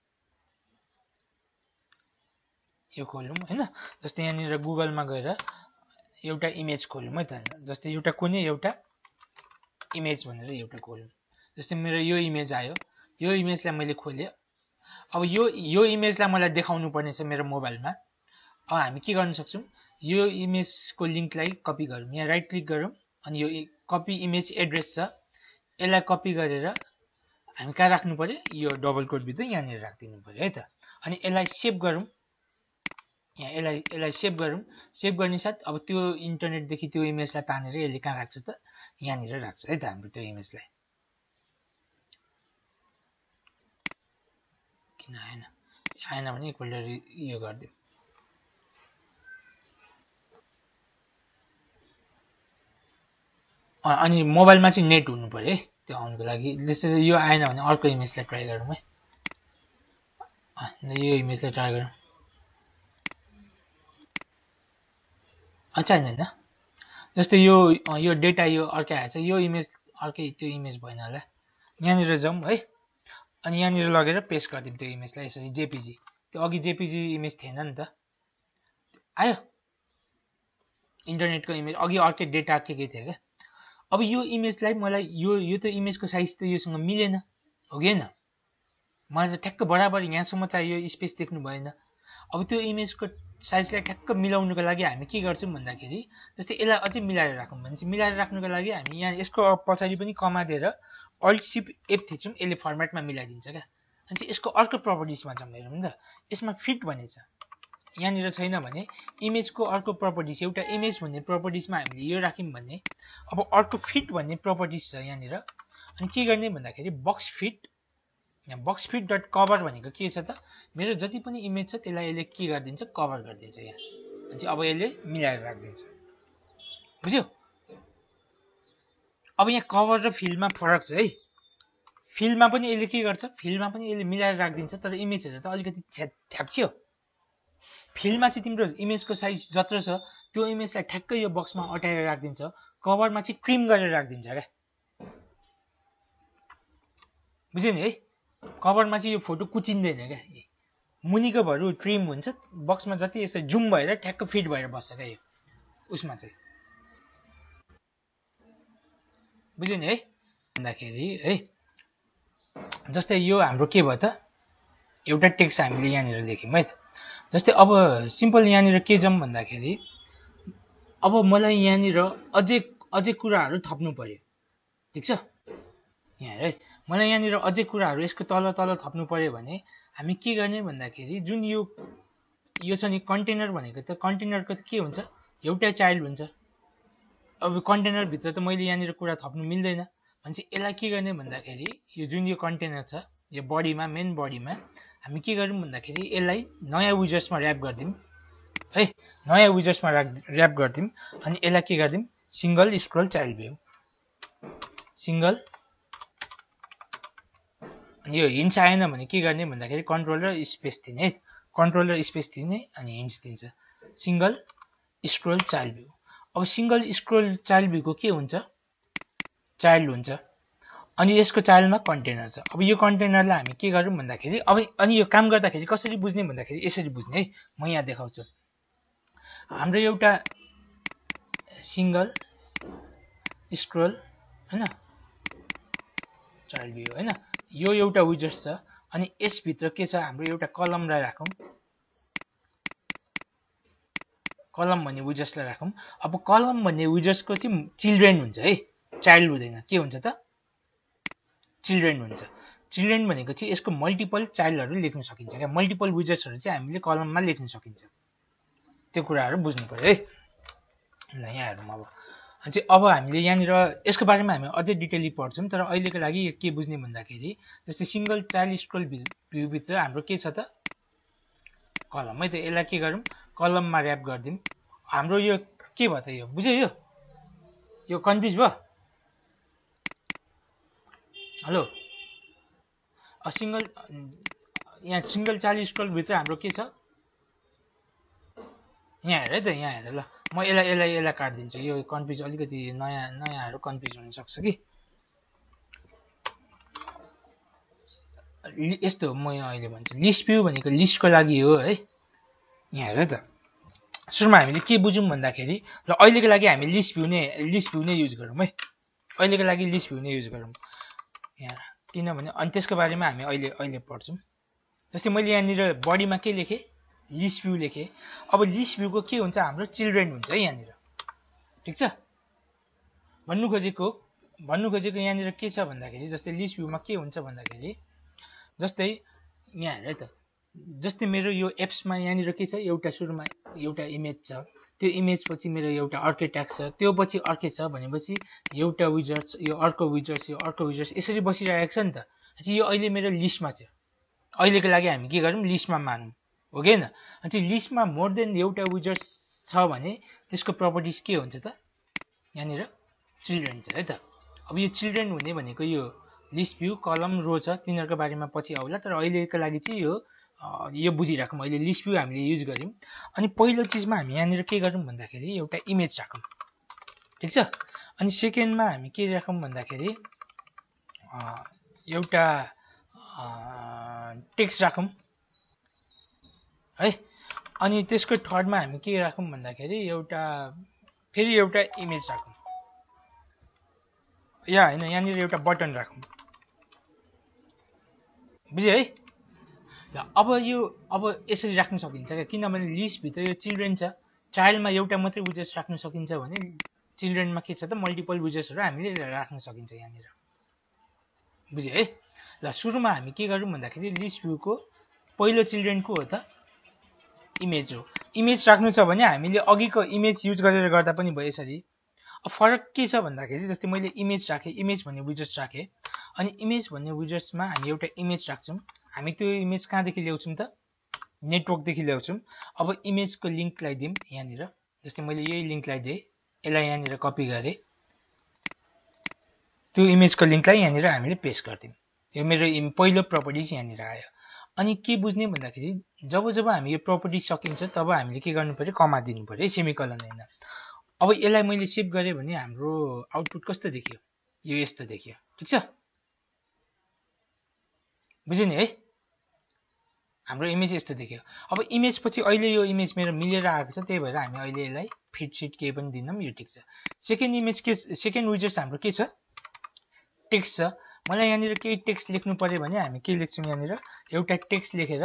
यो खोलौँ हैन। जस्तै यहाँनिर गुगलमा गएर एउटा इमेज खोलौँ है त। जस्तै एउटा कुनै एउटा इमेज भनेर एउटा खोलौँ। जस्तै मेरो यो इमेज आयो। यो इमेजलाई मैले खोलेँ। अब यो इमेजलाई मलाई देखाउनु पर्ने छ मेरो मोबाइलमा। अब हामी के गर्न सक्छौँ यो इमेजको लिङ्कलाई कपी गरौँ। यहाँ राइट क्लिक गरौँ अनि यो कपी इमेज एड्रेस छ यसलाई कपी गरेर हामी कहाँ राख्नु पर्यो यो डबल कोट भित्र यहाँनिर राखिदिनु पर्यो है त। अनि यसलाई सेभ गरौँ। यहाँ यसलाई सेभ गरौँ। सेभ गर्ने साथ अब त्यो इन्टरनेटदेखि त्यो इमेजलाई तानेर यसले कहाँ राख्छ त यहाँनिर राख्छ है त हाम्रो त्यो इमेजलाई। किन आएन भने एकपल्ट यो गरिदिउँ। अनि मोबाइलमा चाहिँ नेट हुनु पर्यो है त्यो आउनुको लागि। त्यसरी यो आएन भने अर्को इमेजलाई ट्राई गरौँ है। यो इमेजलाई ट्राई गरौँ। अच्छा होइन जस्तै यो डेटा यो अर्कै आएछ। यो इमेज अर्कै त्यो इमेज भएन होला। यहाँनिर जाउँ है। अनि यहाँनिर लगेर पेस्ट गरिदिउँ त्यो इमेजलाई यसरी जेपिजी। त्यो अघि जेपिजी इमेज थिएन नि त आयो इन्टरनेटको इमेज। अघि अर्कै डेटा के थियो क्या। अब यो इमेजलाई मलाई यो त इमेजको साइज त योसँग मिलेन हो कि होइन। मलाई त ठ्याक्क बराबर यहाँसम्म चाहियो स्पेस देख्नु भएन। अब त्यो इमेजको साइजलाई ठ्याक्क मिलाउनुको लागि हामी के गर्छौँ भन्दाखेरि जस्तै यसलाई अझै मिलाएर राखौँ भने चाहिँ मिलाएर राख्नुको लागि हामी यहाँ यसको पछाडि पनि कमा दिएर अल्ट सिफ्ट एफ थिच्छौँ। यसले फर्मेटमा मिलाइदिन्छ क्या। अनि चाहिँ यसको अर्को प्रपर्टिजमा जाउँ हेरौँ नि त। यसमा फिट भन्ने छ यहाँनिर छैन भने इमेजको अर्को प्रपर्टिज एउटा इमेज भन्ने प्रपर्टिजमा हामीले यो राख्यौँ भने अब अर्को फिट भन्ने प्रपर्टिज छ यहाँनिर। अनि के गर्ने भन्दाखेरि बक्स फिट यहाँ बक्स फिट डट कभर भनेको के छ त मेरो जति पनि इमेज छ त्यसलाई यसले के गरिदिन्छ कभर गरिदिन्छ यहाँ। अनि चाहिँ अब यसले मिलाएर राखिदिन्छ बुझ्यो। अब यहाँ कभर र फिलमा फरक छ है। फिलमा पनि यसले के गर्छ फिलमा पनि यसले मिलाएर राखिदिन्छ तर इमेजहरू त अलिकति ठ्याप्छ्यो। फिलमा चाहिँ तिम्रो इमेजको साइज जत्रो छ त्यो इमेजलाई ठ्याक्कै यो बक्समा अटाएर राखिदिन्छ। कभरमा चाहिँ क्रिम गरेर राखिदिन्छ क्या बुझ्यो नि है। कभरमा चाहिँ यो फोटो कुचिँदैन क्या। मुनिको भरु ट्रिम हुन्छ बक्समा जति यसो जुम भएर ठ्याक्क फिट भएर बस्छ क्या यो उसमा चाहिँ बुझ्यो नि है। भन्दाखेरि है जस्तै यो हाम्रो के भयो त एउटा टेक्स्ट हामीले यहाँनिर लेख्यौँ है त। जस्तै अब सिम्पल यहाँनिर के जाउँ भन्दाखेरि अब मलाई यहाँनिर अझै कुराहरू थप्नु पर्यो ठीक छ। यहाँ है मलाई यहाँनिर अझै कुराहरू यसको तल थप्नु पर्यो भने हामी के गर्ने भन्दाखेरि जुन यो छ नि कन्टेनर भनेको त कन्टेनरको त के हुन्छ एउटा चाइल्ड हुन्छ। अब कन्टेनर भित्र त मैले यहाँनिर कुरा थप्नु मिल्दैन भने चाहिँ यसलाई के गर्ने भन्दाखेरि यो जुन यो कन्टेनर छ यो बडीमा मेन बडीमा हामी के गरौँ भन्दाखेरि यसलाई नयाँ विजर्समा र्याप गरिदिउँ है। नयाँ विजर्समा र्याप गरिदिउँ अनि यसलाई के गरिदिउँ single scroll child view single. यो हिन्ट्स आएन भने के गर्ने भन्दाखेरि कन्ट्रोल र स्पेस दिने है। कन्ट्रोल र स्पेस दिने अनि हिन्ट्स दिन्छ सिंगल स्क्रोल चाइल्ड भ्यू। अब सिंगल स्क्रोल चाइल्ड भ्यूको के हुन्छ चाइल्ड हुन्छ अनि यसको चाइल्डमा कन्टेनर छ। अब यो कन्टेनरलाई हामी के गरौँ भन्दाखेरि अब अनि यो काम गर्दाखेरि कसरी बुझ्ने भन्दाखेरि यसरी बुझ्ने है। म यहाँ देखाउँछु हाम्रो एउटा सिंगल स्क्रोल हैन चाइल्ड भ्यू हैन यो एउटा विजर्स छ अनि यसभित्र के छ हाम्रो एउटा कलमलाई राखौँ कलम भन्ने विजर्सलाई राखौँ। अब कलम भन्ने विजर्सको चाहिँ चिल्ड्रेन हुन्छ है चाइल्ड हुँदैन के हुन्छ त चिल्ड्रेन हुन्छ। चिल्ड्रेन भनेको चाहिँ यसको मल्टिपल चाइल्डहरू लेख्न सकिन्छ क्या। मल्टिपल विजर्सहरू चाहिँ हामीले कलममा लेख्न सकिन्छ त्यो कुराहरू बुझ्नु पर्यो है। ल यहाँ हेरौँ अब चाहिँ अब हामीले यहाँनिर यसको बारेमा हामी अझै डिटेली पढ्छौँ, तर अहिलेको लागि के बुझ्ने भन्दाखेरि जस्तै सिंगल चाइल्ड स्क्रोल भ्यूभित्र हाम्रो के छ त, कलम है त। यसलाई के गरौँ, कलममा ऱ्याप गरिदिउँ। हाम्रो यो के भयो त, यो बुझ्यो, यो कन्फ्युज भयो। हेलो, यहाँ सिंगल चाइल्ड स्क्रोल भित्र हाम्रो के छ, यहाँ हेर है त, यहाँ हेर ल। म यसलाई काटिदिन्छु, यो कन्फ्युज अलिकति नयाँहरू कन्फ्युज हुनसक्छ कि। यस्तो म अहिले भन्छु, लिस्ट भ्यू भनेको लिस्टको लागि हो है। यहाँ हेर त, सुरुमा हामीले के बुझौँ भन्दाखेरि, ल अहिलेको लागि हामी लिस्ट भ्यू नै युज गरौँ है। अहिलेको लागि लिस्ट भ्यू नै युज गरौँ यहाँ, किनभने अनि त्यसको बारेमा हामी अहिले पढ्छौँ। जस्तै मैले यहाँनिर बडीमा के लेखेँ, लिस्ट भ्यू लेखेँ। अब लिस्ट भ्यूको के हुन्छ, हाम्रो चिल्ड्रेन हुन्छ है यहाँनिर, ठिक छ। भन्नु खोजेको यहाँनिर के छ भन्दाखेरि, जस्तै लिस्ट भ्यूमा के हुन्छ भन्दाखेरि, जस्तै यहाँ हेर त, जस्तै मेरो यो एप्समा यहाँनिर के छ, एउटा सुरुमा एउटा इमेज छ, त्यो इमेज पछि मेरो एउटा अर्कै ट्याग छ, त्यो पछि अर्कै छ भनेपछि एउटा विजर्ड्स, यो अर्को विजर्ड्स, यो अर्को विजर्ड्स, यसरी बसिरहेको छ नि त। यो अहिले मेरो लिस्टमा छ। अहिलेको लागि हामी के गरौँ, लिस्टमा मानौँ, हो कि होइन। अनि लिस्टमा मोर देन एउटा विजर्ड्स छ भने त्यसको प्रपर्टिज के हुन्छ त, यहाँनिर चिल्ड्रेन छ है त। अब यो चिल्ड्रेन हुने भनेको यो लिस्ट भ्यू, कलम, रो छ, तिनीहरूको बारेमा पछि आउला, तर अहिलेको लागि चाहिँ यो बुझिराखौँ। अहिले लिस्ट भ्यू हामीले युज गऱ्यौँ। अनि पहिलो चिजमा हामी यहाँनिर के गरौँ भन्दाखेरि एउटा इमेज राखौँ, ठिक छ। अनि सेकेन्डमा हामी के राखौँ भन्दाखेरि एउटा टेक्स्ट राखौँ है। अनि त्यसको थर्डमा हामी के राखौँ भन्दाखेरि फेरि एउटा इमेज राखौँ, या होइन यहाँनिर एउटा बटन राखौँ, बुझ्यो है। ल अब यसरी राख्न सकिन्छ क्या, किनभने लिस्टभित्र यो चिल्ड्रेन छ, चाइल्डमा एउटा मात्रै विजर्स राख्न सकिन्छ भने चिल्ड्रेनमा के छ त, मल्टिपल विजर्सहरू हामीले राख्न सकिन्छ यहाँनिर, बुझ्यो है। ल सुरुमा हामी के गरौँ भन्दाखेरि लिस्ट भ्यूको पहिलो चिल्ड्रेन को हो त, इमेज हो। इमेज राख्नु छ भने हामीले अघिको इमेज युज गरेर गर्दा पनि भयो यसरी। अब फरक के छ भन्दाखेरि, जस्तै मैले इमेज राखेँ, इमेज भन्ने विजर्स राखेँ, अनि इमेज भन्ने विजर्समा हामी एउटा इमेज राख्छौँ। हामी त्यो इमेज कहाँदेखि ल्याउँछौँ त, नेटवर्कदेखि ल्याउँछौँ। अब इमेजको लिङ्कलाई दिउँ यहाँनिर, जस्तै मैले यही लिङ्कलाई दिएँ, यसलाई यहाँनिर कपी गरेँ, त्यो इमेजको लिङ्कलाई यहाँनिर हामीले पेस्ट गरिदिउँ। यो मेरो पहिलो प्रपर्टिज यहाँनिर आयो। अनि के बुझ्ने भन्दाखेरि, जब हामी यो प्रपर्टिज सकिन्छ तब हामीले के गर्नु पर्यो, कमा दिनु पर्यो है, सेमिकलन होइन। अब यसलाई मैले सेभ गरेँ भने हाम्रो आउटपुट कस्तो देखियो, यो यस्तो देखियो, ठिक छ, बुझ्यो नि है। हाम्रो इमेज यस्तो देखियो। अब इमेज पछि अहिले यो इमेज मेरो मिलेर आएको छ, त्यही भएर हामी अहिले यसलाई फिट सिट केही पनि दिनौँ, यो ठिक छ। सेकेन्ड इमेज सेकेन्ड विजर्स हाम्रो के छ, टेक्स्ट छ। मलाई यहाँनिर केही टेक्स्ट लेख्नु पर्यो भने हामी के लेख्छौँ, यहाँनिर एउटा टेक्स्ट लेखेर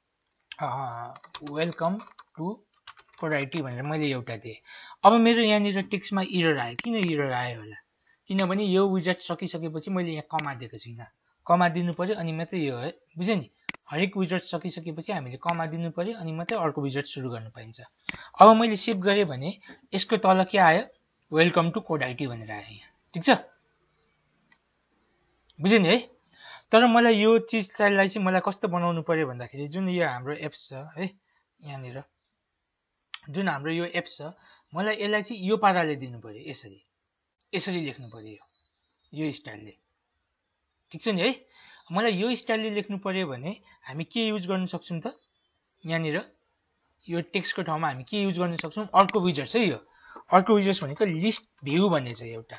वेलकम टु कोडाइटी भनेर मैले एउटा दिएँ। अब मेरो यहाँनिर टेक्स्टमा इरर आयो। किन इरर आयो होला, किनभने यो विजर्ड सकिसकेपछि मैले यहाँ कमा दिएको छुइनँ, कमा दिनु पर्यो अनि मात्रै यो है, बुझ्यो नि। हरेक विजर्ड सकिसकेपछि हामीले कमा दिनु पर्यो अनि मात्रै अर्को विजर्ड सुरु गर्नु पाइन्छ। अब मैले सेभ गरेँ भने यसको तल के आयो, वेलकम टु कोडाइटी भनेर आयो यहाँ, ठिक छ, बुझ्यो नि है। तर मलाई यो चिजलाई चाहिँ मलाई कस्तो बनाउनु पर्यो भन्दाखेरि, जुन यो हाम्रो एप्स छ है, यहाँनिर जुन हाम्रो यो एप्स छ, मलाई यसलाई चाहिँ यो पाराले दिनु पर्यो, यसरी लेख्नु पर्यो, यो स्टाइलले, ठिक छ नि है। मलाई यो स्टाइलले लेख्नु पर्यो भने हामी के युज गर्न सक्छौँ त, यहाँनिर यो टेक्स्टको ठाउँमा हामी के युज गर्न सक्छौँ, अर्को विजर्स है। यो अर्को विजर्स भनेको लिस्ट भ्यू भन्ने छ एउटा,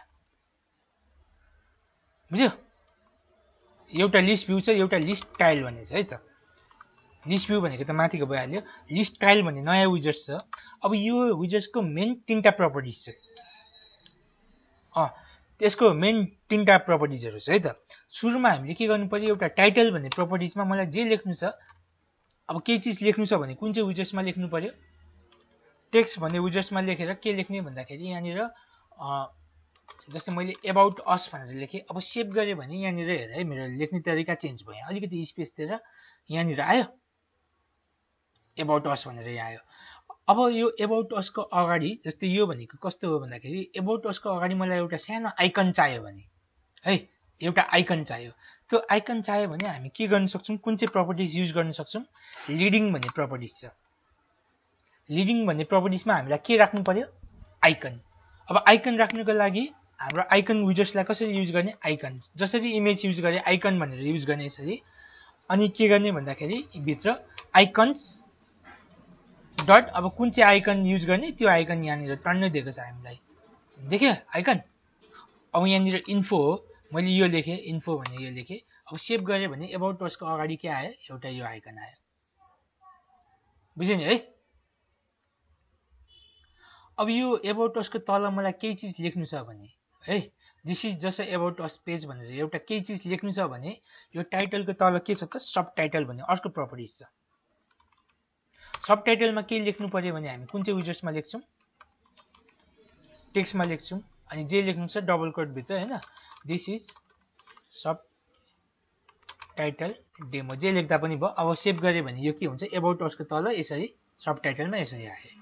बुझ्यो, एउटा लिस्ट भ्यू छ, एउटा लिस्ट टाइल भन्ने छ है त। लिस्ट भ्यू भनेको त माथिको भइहाल्यो, लिस्ट टाइल भन्ने नयाँ विजर्स छ। अब यो विजर्सको मेन 3टा प्रपर्टिज छ, त्यसको मेन 3टा प्रपर्टिजहरू छ है त। सुरुमा हामीले के गर्नु पर्यो, एउटा टाइटल भन्ने प्रपर्टिजमा मलाई जे लेख्नु छ, अब केही चिज लेख्नु छ भने कुन चाहिँ विजर्समा लेख्नु पर्यो, टेक्स्ट भन्ने विजर्समा लेखेर के लेख्ने भन्दाखेरि यहाँनिर जस्तै मैले एबाउट अस भनेर लेखेँ। अब सेभ गरेँ भने यहाँनिर हेर है, मेरो लेख्ने तरिका चेन्ज भयो, अलिकति स्पेस दिएर यहाँनिर आयो, एबाउट अस भनेर यहाँ आयो। अब यो एबाउट असको अगाडि जस्तै यो भनेको कस्तो हो भन्दाखेरि एबाउट असको अगाडि मलाई एउटा सानो आइकन चाहियो भने है एउटा आइकन चाहियो त्यो आइकन चाहियो भने हामी के गर्न सक्छौं कुन चाहिँ प्रपर्टिज युज गर्न सक्छौं लिडिङ भन्ने प्रपर्टिज छ लिडिङ भन्ने प्रपर्टिजमा हामीलाई के राख्नु पर्यो आइकन अब आइकन राख्नुको लागि हाम्रो आइकन विजर्सलाई कसरी युज गर्ने आइकन जसरी इमेज युज गरे आइकन भनेर युज गर्ने यसरी अनि के गर्ने भन्दाखेरि भित्र आइकन्स डट अब कुन चाहिँ आइकन युज गर्ने त्यो आइकन यहाँनिर टन्नै दिएको छ हामीलाई देख्यो आइकन अब यहाँनिर इन्फो हो मैले यो लेखेँ इन्फो भने यो लेखेँ अब सेभ गरेँ भने एबाउट असको अगाडि के आयो एउटा यो आइकन आयो बुझ्यो नि है अब यो एबाउट असको तल मलाई केही चिज लेख्नु छ भने है this is just about us page भनेर एउटा केही चिज लेख्नु छ भने यो टाइटलको तल के छ त सब टाइटल भन्ने अर्को प्रपर्टिज छ सब टाइटलमा के लेख्नु पर्यो भने हामी कुन चाहिँ विजर्समा लेख्छौं टेक्स्टमा लेख्छौं अनि जे लेख्नु छ डबल कोट भित्र हैन this is subtitle demo जे लेख्दा पनि भयो अब सेभ गरे भने यो के हुन्छ एबाउट असको तल यसरी सब टाइटलमा यसरी आयो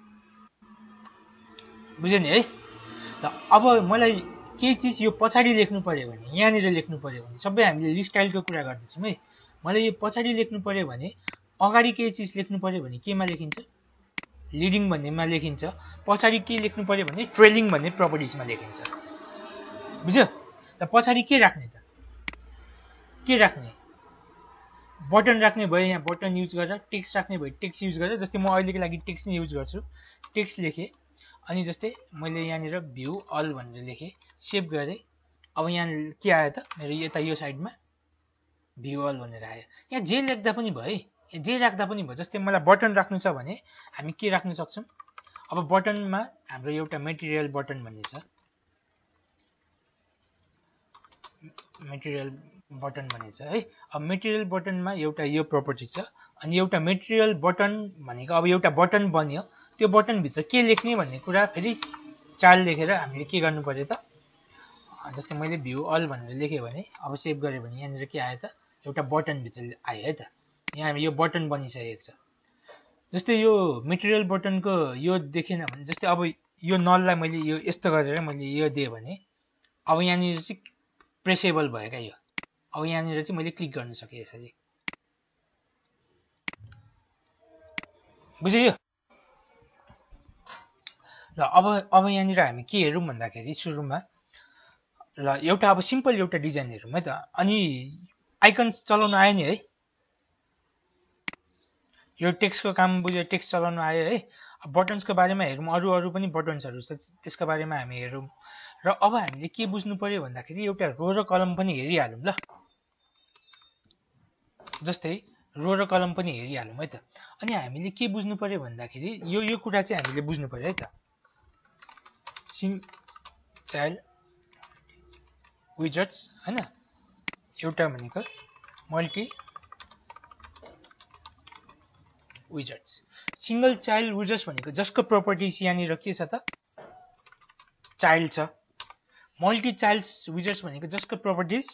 बुझ्यो नि है ल अब मलाई के चीज यो पछाडी लेख्नु पर्यो भने यहाँनिर लेख्नु पर्यो भने सबै हामीले लिस्ट स्टाइलको कुरा गर्दैछौं है मलाई यो पछाडी लेख्नु पर्यो भने अगाडि के चीज लेख्नु पर्यो भने केमा लेखिन्छ लिडिङ भन्नेमा लेखिन्छ पछाडी के लेख्नु पर्यो भने ट्रेलिङ भन्ने प्रपर्टिजमा लेखिन्छ बुझ्यो र पछाडी के राख्ने त के राख्ने बटन राख्ने भयो यहाँ बटन युज गरेर टेक्स्ट राख्ने भयो टेक्स्ट युज गरेर जस्तै म अहिलेको लागि टेक्स्ट नै युज गर्छु टेक्स्ट लेखे अनि जस्तै मैले यहाँनिर भ्यू अल भनेर लेखे सेभ गरे अब यहाँ के आयो त मेरो यता यो साइडमा भ्यू अल भनेर आयो यहाँ जे लेख्दा पनि भयो है जे राख्दा पनि भयो जस्तै मलाई बटन राख्नु छ भने हामी के राख्न सक्छौं अब बटनमा हाम्रो एउटा मेटेरियल बटन भन्ने छ मेटेरियल बटन भन्ने छ है अब मेटेरियल बटनमा एउटा यो प्रपर्टी छ अनि एउटा मेटेरियल बटन भनेको अब एउटा बटन बन्यो त्यो बटन भित्र के लेख्ने भन्ने कुरा फेरि चार्ट लेखेर हामीले के गर्नु पर्यो त जस्तै मैले भ्यू अल भनेर लेखे भने अब सेभ गरे भने यहाँनिर के आयो त एउटा बटन भित्र आयो है त यहाँ यो बटन बनिसकेको छ जस्तै यो मेटेरियल बटनको यो देखेन भने जस्तै अब यो नललाई मैले यो यस्तो गरेर मैले यो दिए भने अब यहाँनिर चाहिँ प्रेसेबल भयो क्या यो अब यहाँनिर चाहिँ मैले क्लिक गर्न सके यसरी बुझ्यो ल अब यहाँनिर हामी के हेरौँ भन्दाखेरि सुरुमा ल एउटा अब सिम्पल एउटा डिजाइन हेरौँ है त अनि आइकन्स चलाउन आयो नि है यो टेक्स्टको काम बुझ्यो टेक्स्ट चलाउन आयो है अब बटन्सको बारेमा हेरौँ अरू पनि बटन्सहरू छ त्यसको बारेमा हामी हेरौँ र अब हामीले के बुझ्नु पर्यो भन्दाखेरि एउटा रो र कलम पनि हेरिहालौँ ल जस्तै रो र कलम पनि हेरिहालौँ है त अनि हामीले के बुझ्नु पर्यो भन्दाखेरि यो कुरा चाहिँ हामीले बुझ्नु पर्यो है त चाइल्ड विजर्ट्स हैन एउटा भनेको multi widgets single child widgets भनेको जसको प्रपर्टिज यहाँनिर के छ त चाइल्ड छ मल्टी चाइल्ड विजर्ट्स भनेको जसको प्रपर्टिज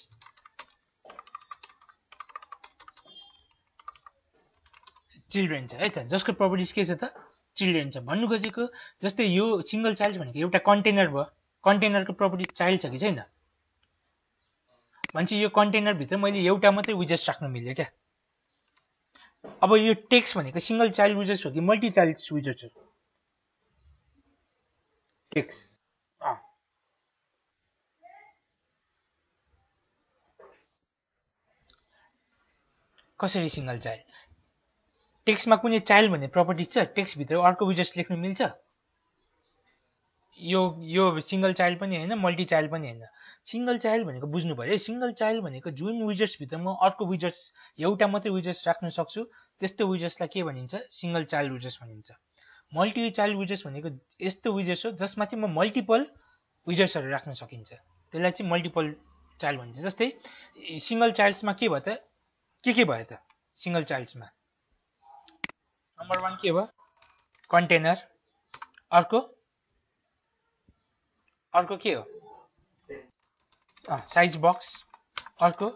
चिल्ड्रेन छ है त जसको प्रपर्टिज के छ त चिल्ड्रेन छ भन्नु खोजेको जस्तै यो सिंगल चाइल्ड भनेको एउटा कन्टेनर भयो कन्टेनरको प्रपर्टिज चाइल्ड छ कि छैन भन्छ यो कन्टेनर भित्र मैले एउटा मात्रै विजर्ट्स राख्न मिल्यो क्या अब यो टेक्स्ट भनेको सिंगल चाइल्ड विजर्ट्स हो कि मल्टी चाइल्ड विजर्ट्स हो टेक्स्ट कसरी सिंगल चाइल्ड टेक्स्टमा कुनै चाइल्ड भन्ने प्रपर्टिज छ टेक्स्ट भित्र अर्को विजर्ट्स लेख्न मिल्छ यो सिंगल चाइल्ड पनि हैन मल्टी चाइल्ड पनि हैन सिंगल चाइल्ड भनेको बुझ्नु पर्यो सिंगल चाइल्ड भनेको जुन विजर्ट्स भित्र म अर्को विजर्ट्स एउटा मात्रै विजर्ट्स राख्न सक्छु त्यस्तो विजर्ट्सलाई के भनिन्छ सिंगल चाइल्ड विजर्ट्स भनिन्छ मल्टी चाइल्ड विजर्ट्स भनेको यस्तो विजर्ट्स हो जसमा चाहिँ म मल्टिपल विजर्ट्सहरु राख्न सकिन्छ त्यसलाई चाहिँ मल्टिपल चाइल्ड भनिन्छ जस्तै सिंगल चाइल्ड्समा के भयो त के भयो त सिंगल चाइल्ड्समा नम्बर 1 के भयो कन्टेनर अर्को के हो साइज बक्स अर्को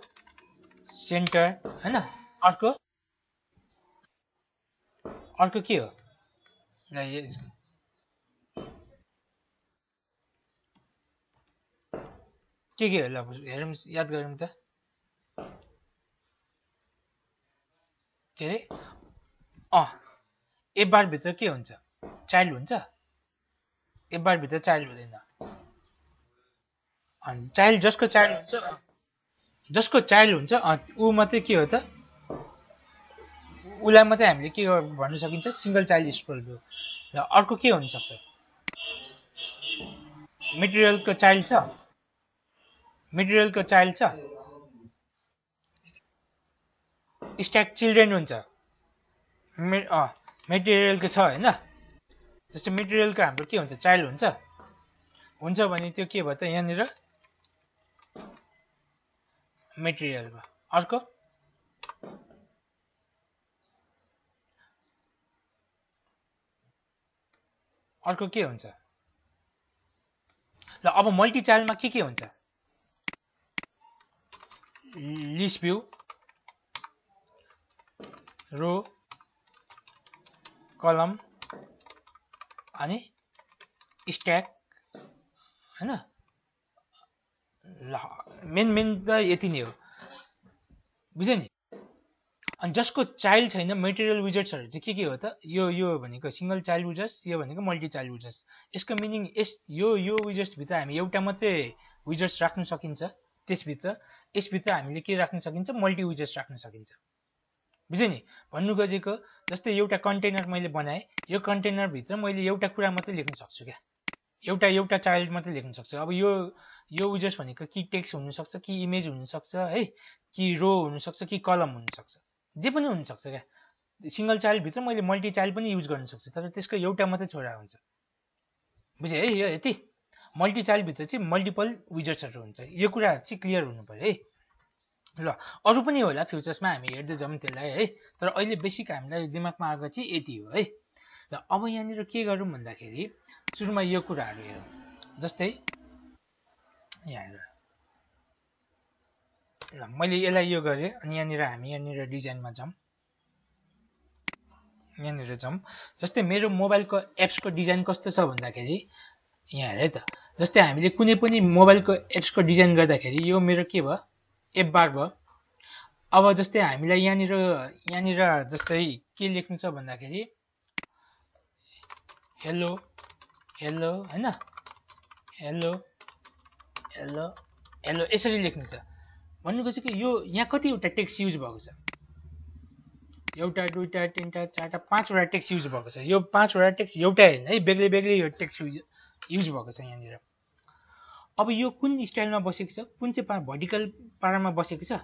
सेन्टर हैन अर्को के हो के होला हेरौँ, याद गरौँ त। के अरे ए बार भित्र के हुन्छ? चाइल्ड हुन्छ। ए बार भित्र चाइल्ड हुँदैन। चाइल्ड जसको चाइल्ड हुन्छ, जसको चाइल्ड हुन्छ ऊ मात्रै के हो त, उसलाई मात्रै हामीले के भन्नु सकिन्छ, सिंगल चाइल्ड स्क्रल भ्यू। र अर्को के हुन सक्छ? मेटेरियलको चाइल्ड छ, मेटेरियलको चाइल्ड छ, स्ट्याक चिल्ड्रेन हुन्छ। मेटेरियलको छ हैन। जस्तै मेटेरियलको हाम्रो के हुन्छ? चाइल्ड हुन्छ भने त्यो के भयो त यहाँनिर मेटेरियल भयो। अर्को के हुन्छ? ल अब मल्टी चाइल्डमा के हुन्छ? लिस्ट भ्यू, रो, कलम अनि स्ट्याक हैन। ल मेन त यति नै हो, बुझ्यो नि। अनि जसको चाइल्ड छैन मेटेरियल विजेट्सहरू चाहिँ के हो त? यो भनेको सिंगल चाइल्ड विजेट्स, यो भनेको मल्टी चाइल्ड विजेट्स। यसको मिनिङ यो विजेट्सभित्र हामी एउटा मात्रै विजेट्स राख्न सकिन्छ। यसभित्र हामीले के राख्न सकिन्छ? मल्टी विजेट्स राख्न सकिन्छ, बुझ्यो नि। भन्नु खोजेको जस्तै एउटा कन्टेनर मैले बनाएँ, यो कन्टेनरभित्र मैले एउटा कुरा मात्रै लेख्न सक्छु क्या, एउटा चाइल्ड मात्रै लेख्न सक्छु। अब यो विजेट्स भनेको कि टेक्स्ट हुनसक्छ, कि इमेज हुनसक्छ है, कि रो हुनसक्छ, कि कलम हुनसक्छ, जे पनि हुनसक्छ क्या। सिंगल चाइल्डभित्र मैले मल्टी चाइल्ड पनि युज गर्न सक्छु, तर त्यसको एउटा मात्रै छोरा हुन्छ, बुझ्यो है। यो यति मल्टी चाइल्डभित्र चाहिँ मल्टिपल विजेट्सहरू हुन्छ, यो कुरा चाहिँ क्लियर हुनु पर्यो है। ल अरू पनि होला फ्युचर्समा हामी हेर्दै जाउँ त्यसलाई है, तर अहिले बेसिक हामीलाई दिमागमा आएको चाहिँ यति हो है। ल अब यहाँनिर के गरौँ भन्दाखेरि सुरुमा यो कुराहरू हेरौँ। जस्तै यहाँ हेर, ल मैले यसलाई यो गरेँ अनि हामी यहाँनिर डिजाइनमा जाउँ, यहाँनिर जाउँ। जस्तै मेरो मोबाइलको एप्सको डिजाइन कस्तो छ भन्दाखेरि यहाँ हेर है त। जस्तै हामीले कुनै पनि मोबाइलको एप्सको डिजाइन गर्दाखेरि यो मेरो के भयो? एप बार भयो। अब जस्तै हामीलाई यहाँनिर जस्तै के लेख्नु छ भन्दाखेरि हेलो हेलो हैन, हेलो हेलो हेलो यसरी लेख्नु छ। भन्नुको चाहिँ कि यो यहाँ कतिवटा टेक्स्ट युज भएको छ? एउटा, दुईटा, तीनटा, चारटा, पाँचवटा टेक्स्ट युज भएको छ। यो पाँचवटा टेक्स्ट एउटै होइन है, बेग्लै बेग्लै यो टेक्स्ट युज भएको छ यहाँनिर। अब यो कुन स्टाइलमा बसेको छ? कुन चाहिँ भर्टिकल पारामा बसेको छ?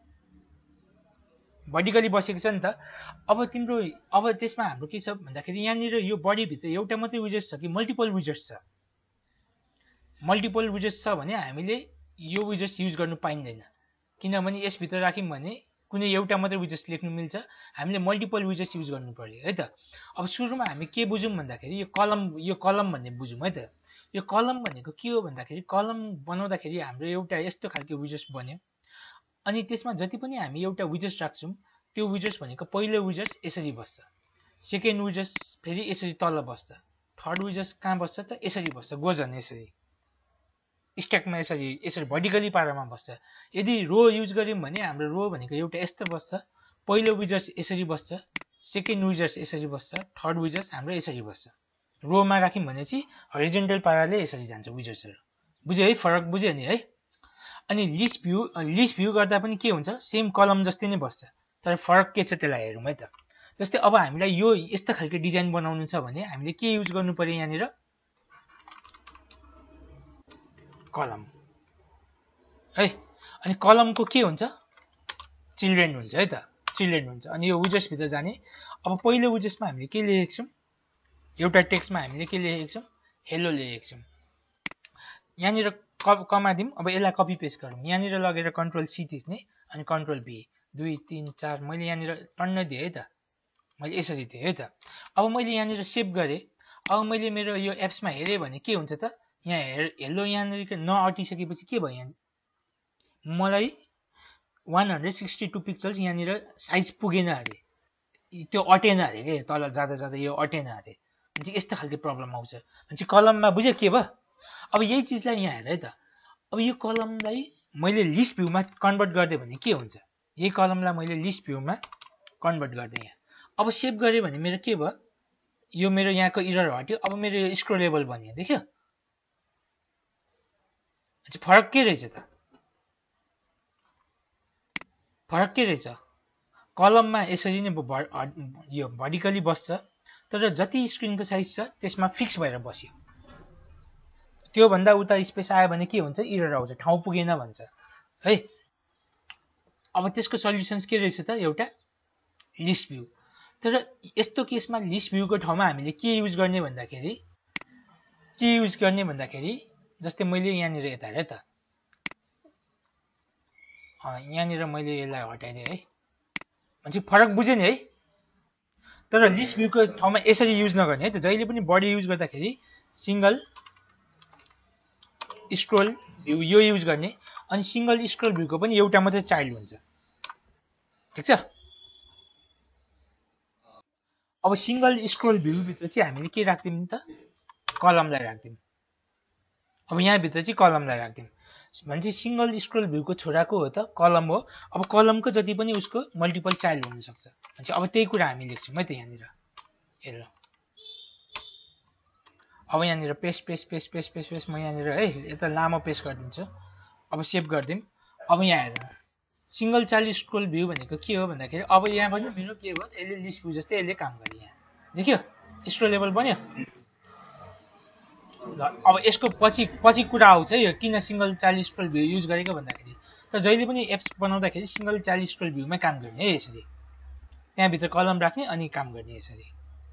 भर्टिकली बसेको छ नि त। अब त्यसमा हाम्रो के छ भन्दाखेरि यहाँनिर यो बडीभित्र एउटा मात्रै विजेट्स छ कि मल्टिपल विजेट्स छ? मल्टिपल विजेट्स छ भने हामीले यो विजेट्स युज गर्नु पाइँदैन, किनभने यसभित्र राख्यौँ भने कुनै एउटा मात्रै विजेट्स लेख्नु मिल्छ, हामीले मल्टिपल विजेट्स युज गर्नु पर्यो है त। अब सुरुमा हामी के बुझौँ भन्दाखेरि यो कलम भन्ने बुझौँ है त। यो कलम भनेको के हो भन्दाखेरि कलम बनाउँदाखेरि हाम्रो एउटा यस्तो खालको विजेट्स बन्यो, अनि त्यसमा जति पनि हामी एउटा विजेट्स राख्छौँ त्यो विजेट्स भनेको पहिलो विजेट्स यसरी बस्छ, सेकेन्ड विजेट्स फेरि यसरी तल बस्छ, थर्ड विजेट्स कहाँ बस्छ त? यसरी बस्छ, गोजन यसरी स्ट्याकमा यसरी भर्टिकली पारामा बस्छ। यदि रो युज गर्यौँ भने हाम्रो रो भनेको एउटा यस्तो बस्छ, पहिलो विजेट्स यसरी बस्छ, सेकेन्ड विजेट्स यसरी बस्छ, थर्ड विजेट्स हाम्रो यसरी बस्छ। रोमा राख्यौँ भने चाहिँ हरिजेन्टल पाराले यसरी जान्छ विजेट्सहरू, बुझ्यो है? फरक बुझ्यो नि है। अनि लिस्ट भ्यू गर्दा पनि के हुन्छ? सेम कलम जस्तै नै बस्छ, तर फरक के छ त्यसलाई हेरौँ है त। जस्तै अब हामीलाई यो यस्तो खालको डिजाइन बनाउनु छ भने हामीले के युज गर्नु पर्यो? यहाँनिर कलम है। अनि कलमको के हुन्छ? चिल्ड्रेन हुन्छ है त, चिल्ड्रेन हुन्छ। अनि यो विजेट्स भित्र जाने। अब पहिलो विजेट्समा हामीले के लेखेको छौँ? एउटा टेक्स्टमा हामीले के लेखेको छौँ? हेलो लेखेको छौँ। यहाँनिर कमा दिउँ। अब यसलाई कपी पेस्ट गरौँ, यहाँनिर लगेर कन्ट्रोल सी थिच्ने अनि कन्ट्रोल भी, 2 3 4 मैले यहाँनिर टन्न दिएँ है त, मैले यसरी दिएँ है त। अब मैले यहाँनिर सेभ गरेँ। अब मैले मेरो यो एप्समा हेरेँ भने के हुन्छ त? यहाँ हेलो यहाँनिर नअटिसकेपछि के भयो? यहाँ मलाई 162 पिक्सल्स यहाँनिर साइज पुगेन अरे, त्यो अटेन अरे के, तल जाँदा यो अटेन अरे। भने यस्तो खालको प्रब्लम आउँछ। भने कलममा बुझ्यो के भयो? अब यही चिजलाई यहाँ हेर है त। अब यो कलमलाई मैले लिस्ट भ्यूमा कन्भर्ट गर्दै भने के हुन्छ? यही कलमलाई मैले लिस्ट भ्यूमा कन्भर्ट गर्दै यहाँ अब सेभ गरे भने मेरो के भयो? यो मेरो यहाँको एरर हट्यो। अब मेरो यो स्क्रोलेबल बन्यो। देख्यो? फरक के रहेछ त? फरक के रहेछ? कलममा यसरी नै यो भर्टिकली बस्छ, तर जति स्क्रिनको साइज छ त्यसमा फिक्स भएर बस्यो। त्यो भन्दा उता स्पेस आयो भने के हुन्छ? एरर आउँछ, ठाउँ पुगेन भन्छ है। अब त्यसको सल्युसन्स के रहेछ त? एउटा लिस्ट भ्यू। तर यस्तो केसमा लिस्ट भ्यूको ठाउँमा हामीले के युज गर्ने भन्दाखेरि जस्तै मैले यहाँनिर यता हेर त, यहाँनिर मैले यसलाई हटाइदिएँ है। भने फरक बुझ्यो नि है? तर लिस्ट भ्यूको ठाउँमा यसरी युज नगर्ने है त। जहिले पनि बडी युज गर्दाखेरि सिंगल स्क्रोल भ्यू यो युज गर्ने, अनि सिंगल स्क्रोल भ्यूको पनि एउटा मात्रै चाइल्ड हुन्छ। ठिक छ? अब सिंगल स्क्रोल भ्यू भित्र चाहिँ हामीले के राख्दियौँ त? कलमलाई राख्दियौँ। अब यहाँ भित्र चाहिँ कलमलाई राख्दियौँ भने सिंगल स्क्रोल भ्यूको छोराको हो त कलम हो। अब कलमको जति पनि उसको मल्टिपल चाइल्ड हुन सक्छ। भने अब त्यही कुरा हामी लेख्छौँ है त यहाँनिर। हेर अब यहाँनिर पेस्ट म यहाँनिर है यता लामो पेस्ट गरिदिन्छु। अब सेभ गरिदिउँ। अब यहाँ हेर सिंगल चाइल्ड स्क्रोल भ्यू भनेको के हो भन्दाखेरि अब यहाँ पनि मेरो के भयो? यसले लिस्ट भ्यू जस्तै यसले काम गरे। यहाँ देख्यो? स्क्रोलेबल बन्यो। ल अब यसको पछि कुरा आउँछ है, यो किन single child scroll view use गरेको भन्दाखेरि, तर जहिले पनि एप्स बनाउँदाखेरि सिंगल चाइल्ड स्क्रोल भ्यूमै काम गर्ने है। यसरी त्यहाँभित्र कलम राख्ने अनि काम गर्ने। यसरी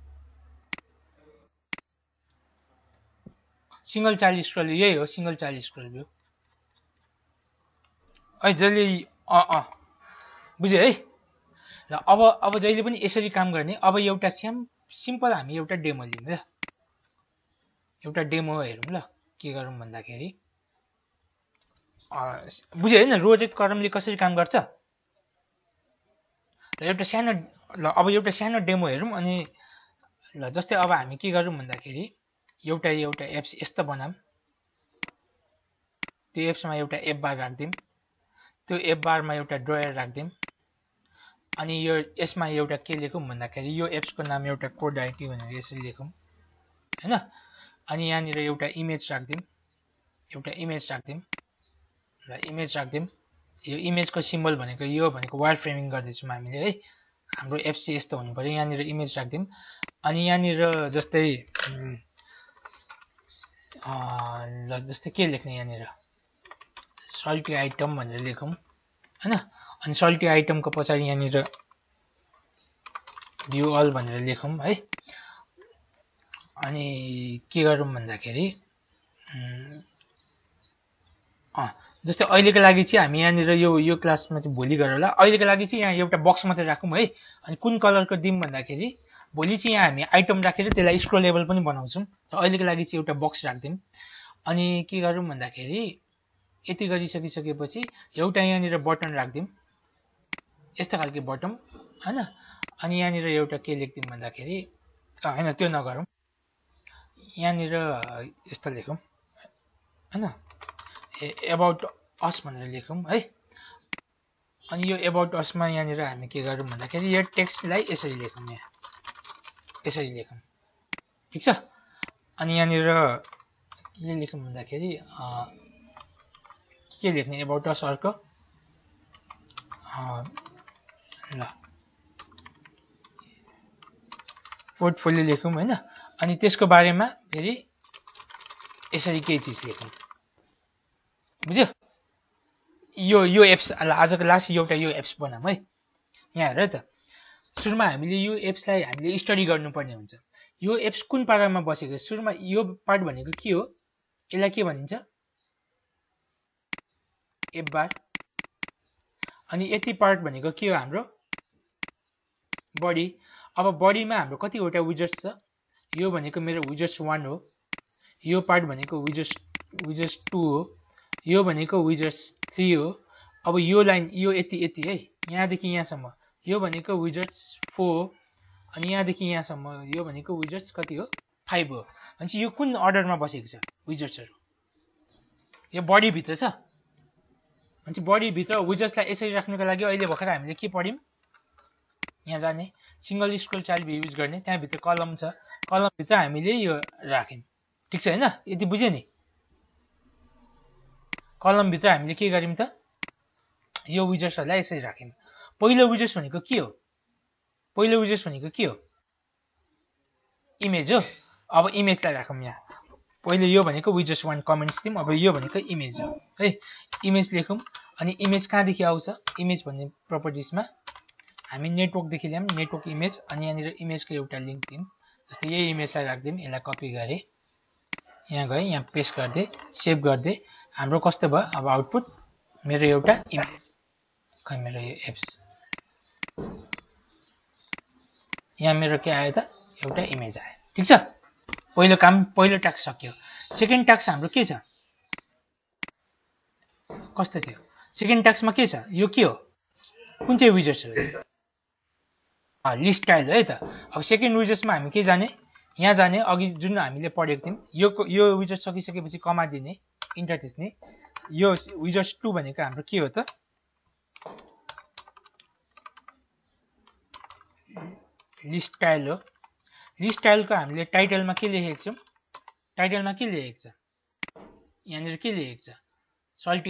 सिंगल चाइल्ड स्क्रोल यही हो, सिंगल चाइल्ड स्क्रोल भ्यू है। जहिले बुझ्यो है? ल अब जहिले पनि यसरी काम गर्ने। अब एउटा सिम्पल हामी एउटा डेमो लिउँ ल। एउटा डेमो हेरौँ ल के गरौँ भन्दाखेरि, बुझ्यो हैन रोटेट कलमले कसरी काम गर्छ? एउटा सानो अब एउटा सानो डेमो हेरौँ। अनि ल जस्तै अब हामी के गरौँ भन्दाखेरि एउटा एप्स यस्तो बनाऊँ। त्यो एप्समा एउटा एप बार राख्दिउँ। त्यो एप बारमा एउटा ड्रयर राख्दिउँ। अनि यो यसमा एउटा के लेखौँ भन्दाखेरि यो एप्सको नाम एउटा कोड आइटी भनेर यसरी लेखौँ हैन। अनि यहाँनिर एउटा इमेज राख्दिउँ। ल इमेज राख्दिउँ। यो इमेजको सिम्बल भनेको यो भनेको वायर फ्रेमिङ गर्दैछौँ हामीले है। हाम्रो एप्स चाहिँ यस्तो हुनु पर्यो। यहाँनिर इमेज राख्दिउँ। अनि यहाँनिर जस्तै ल जस्तै के लेख्ने यहाँनिर सल्टी आइटम भनेर लेखौँ हैन। अनि सल्टी आइटमको पछाडि यहाँनिर भ्यू अल भनेर लेखौँ है। अनि के गरौँ भन्दाखेरि जस्तै अहिलेको लागि चाहिँ हामी यहाँनिर यो क्लासमा चाहिँ भोलि गरौँ होला। अहिलेको लागि चाहिँ यहाँ एउटा बक्स मात्रै राखौँ है। अनि कुन कलरको दिउँ भन्दाखेरि भोलि चाहिँ यहाँ हामी आइटम राखेर त्यसलाई स्क्रोलेबल पनि बनाउँछौँ। र अहिलेको लागि चाहिँ एउटा बक्स राख्दिउँ। अनि के गरौँ भन्दाखेरि यति गरिसकिसकेपछि एउटा यहाँनिर बटन राख्दिउँ, यस्तो खालको बटन हैन। अनि यहाँनिर एउटा के लेख्दिउँ भन्दाखेरि हैन त्यो नगरौँ, यहाँनिर यस्तो लेखौँ हैन, एबाउट अस भनेर लेखौँ है। अनि यो एबाउट असमा यहाँनिर हामी के गरौँ भन्दाखेरि यो टेक्स्टलाई यसरी लेखौँ, यहाँ यसरी लेखौँ। ठिक छ? अनि यहाँनिर के लेखौँ भन्दाखेरि के लेख्ने एबाउट अस अर्को ल पोर्टफोलियो लेखौँ हैन। अनि त्यसको बारेमा फेरि यसरी केही चिज लेखौँ। बुझ्यो? यो एप्स आजको लास्ट एउटा यो एप्स बनाऊँ है। यहाँ हेर त, सुरुमा हामीले यो एप्सलाई हामीले स्टडी गर्नुपर्ने हुन्छ। यो एप्स कुन पारामा बसेको? सुरुमा यो पार्ट भनेको के हो? यसलाई के भनिन्छ? App bar. अनि यति पार्ट भनेको के हो? हाम्रो बडी। अब बडीमा हाम्रो कतिवटा विजेट्स छ? यो भनेको मेरो विजेट्स 1 हो। यो पार्ट भनेको विजेट्स 2 हो। यो भनेको विजेट्स 3 हो। अब यो लाइन यो यति है, यहाँदेखि यहाँसम्म यो भनेको विजेट्स 4 हो। अनि यहाँदेखि यहाँसम्म यो भनेको विजेट्स कति हो? 5 हो भनेपछि यो कुन अर्डरमा बसेको छ विजर्ट्सहरु यो बडी भित्र छ भनेपछि बडी भित्र विजर्ट्सलाई यसरी राख्नको लागि अहिले भर्खर हामीले के पढ्यौं यहाँ जाने single scroll child view use गर्ने त्यहाँ भित्र कलम छ कलम भित्र हामीले यो राख्यौं ठीक छ हैन यति बुझ्यो नि कलम भित्र हामीले के गर्यौं त यो विजर्ट्सहरुलाई यसरी राख्यौं पहिलो विजर्ट्स भनेको के हो पहिलो विजर्ट्स भनेको के हो इमेज हो अब इमेजलाई राखौं यहाँ पहिले यो भनेको विजर्ट्स 1 कमेन्ट्स थियौं अब यो भनेको इमेज हो है इमेज लेखौं अनि इमेज कहाँदेखि आउँछ इमेज भन्ने प्रपर्टिजमा हामी नेटवर्क देखि ल्यायौं नेटवर्क इमेज अनि यहाँनिर इमेजको एउटा लिंक दियौं जस्तै यही इमेजलाई राख्दियौं यसलाई कपी गरे यहाँ गए यहाँ पेस्ट गर्दै सेभ गर्दै हाम्रो कस्तो भयो अब आउटपुट मेरो एउटा इमेज खै मेरो यो एप्स यहाँ मेरो के आयो त एउटा इमेज आयो ठीक छ पहिलो काम पहिलो टास्क सक्यो सेकेन्ड टास्क हाम्रो के छ कस्तो थियो सेकेन्ड टास्कमा के छ यो के हो कुन चाहिँ विजर्ट्स हो लिस्ट स्टाइल है त अब सेकेन्ड विजर्ट्समा हामी के जाने यहाँ जाने अघि जुन हामीले पढेको थियौं यो विजर्ट सकिसकेपछि कमा दिने इन्टर थिच्ने यो विजर्ट्स 2 भनेको हाम्रो के हो त लिस्ट स्टाइल हो लिस्ट स्टाइलको हामीले टाइटलमा के लेखेको छौं टाइटलमा के लेखेको छ यहाँनिर के लेखेको छ सल्टी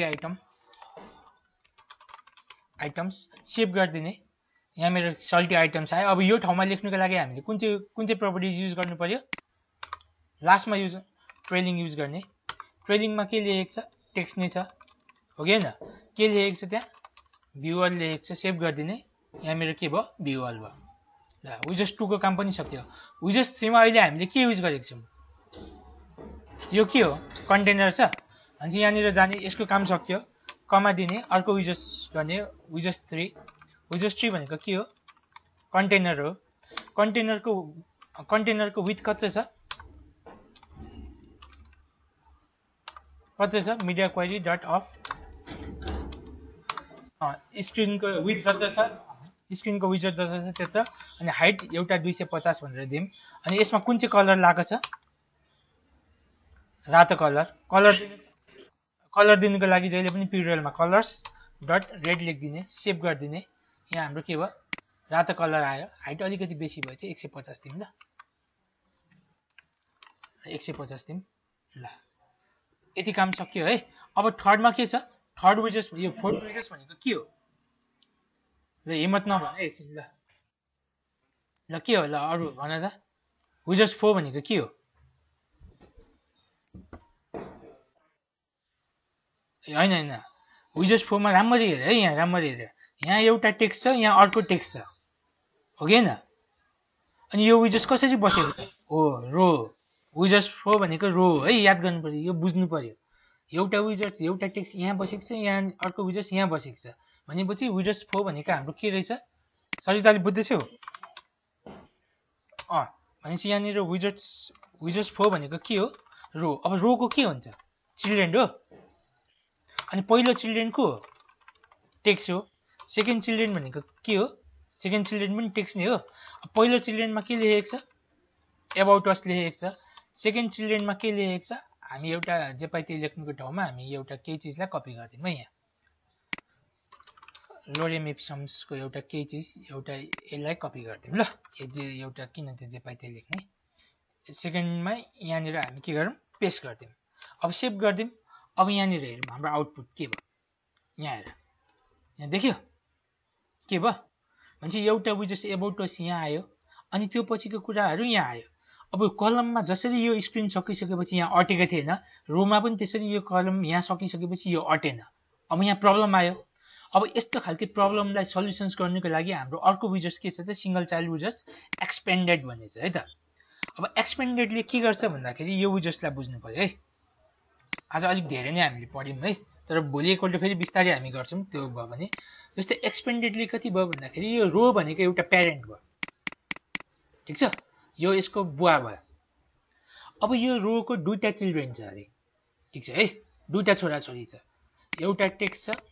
आइटम्स सेभ गरिदिने यहाँ मेरो सल्टी आइटम्स आयो अब यो ठाउँमा लेख्नुको लागि हामीले कुन चाहिँ प्रपर्टिज युज गर्नु पर्यो लास्टमा युज ट्रेलिङ युज गर्ने ट्रेलिङमा के लेखेको छ टेक्स्ट नै छ हो कि हैन के लेखेको छ त्यहाँ भ्युअल लेखेको छ सेभ गरिदिने यहाँ मेरो के भयो भ्युअल भयो ल विजर्ट्स 2 को काम पनि सक्यो विजर्ट्स 3 मा अहिले हामीले के युज गरेको छौं यो के हो कन्टेनर छ अनि यहाँनिर जाने यसको काम सक्यो कमा दिने अर्को विजर्ट्स गर्ने विजर्ट्स 3 भनेको के हो कन्टेनर हो कन्टेनरको विड्थ कति छ मिडिया क्वेरी डट अफ स्क्रिनको विड्थ जति छ स्क्रिनको विजर्ट जति छ त्यत्र अनि हाइट एउटा 250 भनेर दियौं अनि यसमा कुन चाहिँ कलर लागेको छ रातो कलर दिनुको लागि जहिले पनि पिरियडमा कलर्स डट रेड लेखिदिने सेभ गरिदिने यहाँ हाम्रो के भयो रातो कलर आयो हाइट अलिकति बेसी भयो चाहिँ 150 दिउँ ल 150 दिउँ ल यति काम सक्यो है अब थर्डमा के छ थर्ड विजर्ट्स यो फोर्थ विजर्ट्स भनेको के हो ल हिम्मत नभन एकछिन ल के हो ल अरु भन त विजर्ट्स 4 भनेको के हो हैन विजर्ट्स 4 मा राम्ररी हेर है यहाँ राम्ररी हेर यहाँ एउटा टेक्स्ट छ यहाँ अर्को टेक्स्ट छ हो कि हैन अनि यो विजर्ट्स कसरी बसेको छ हो रो विजर्ट्स 4 भनेको रो है याद गर्नु पर्यो यो बुझ्नु पर्यो एउटा विजर्ट्स एउटा टेक्स्ट यहाँ बसेको छ यहाँ अर्को विजर्ट्स यहाँ बसेको छ भनेपछि विजर्ट्स 4 भनेको हाम्रो के रहेछ सरिताले बुझ्दैछौ भनेपछि यहाँनिर विजर्ट्स 4 भनेको के हो रो अब रो को के हुन्छ चिल्ड्रेन हो अनि पहिलो चिल्ड्रेन को टेक्स्ट हो सेकेन्ड चिल्ड्रेन भनेको के हो सेकेन्ड चिल्ड्रेन पनि टेक्स्ट नै हो पहिलो चिल्ड्रेनमा के लेखेको छ अबाउट अस लेखेको छ सेकेन्ड चिल्ड्रेनमा के लेखेको छ हामी एउटा जे पाइ त्यही लेख्नुको ठाउँमा हामी एउटा केही चीजलाई कपी गर्दियौं है यहाँ लोरेम इप्सम्स को एउटा केही चीज एउटा यसलाई कपी गर्दियौं ल यो जे एउटा किन त्यो जे पाइ त्यही लेख्ने सेकेन्डमा यहाँनिर हामी के गरौँ पेस्ट गर्दियौं अब सेभ गर्दियौं अब यहाँनिर हेरौँ हाम्रो आउटपुट के भयो यहाँ हेर यहाँ देख्यो के भयो भनेपछि एउटा विजर्ट्स अबाउट अस यहाँ आयो अनि त्यो पछिको कुराहरु यहाँ आयो अब कलममा जसरी यो स्क्रिन सकिसकेपछि यहाँ अटेको थिएन रोमा पनि त्यसरी यो कलम यहाँ सकिसकेपछि यो अटेन अब यहाँ प्रब्लम आयो अब यस्तो खालको प्रब्लमलाई सल्युशन्स गर्नको लागि हाम्रो अर्को विजर्ट्स के छ त सिंगल चाइल्ड विजर्ट्स एक्सपेन्डेड भन्ने छ है त अब एक्सपेन्डेडले के गर्छ भन्दाखेरि यो विजर्ट्सलाई बुझ्नु पर्यो है आज अलिक धेरै नै हामीले पढ्यौं है तर भोलि एकपल्ट फेरि बिस्तारै हामी गर्छौं त्यो भयो भने जस्तै एक्सपेन्डेडले कति भयो भन्दाखेरि यो रो भनेको एउटा प्यारेन्ट भयो ठीक छ यो यसको बुवा भयो अब यो रो को दुईटा चिल्ड्रेन छ अरे ठीक छ है दुईटा छोरा छोरी छ एउटा टेक्स्ट छ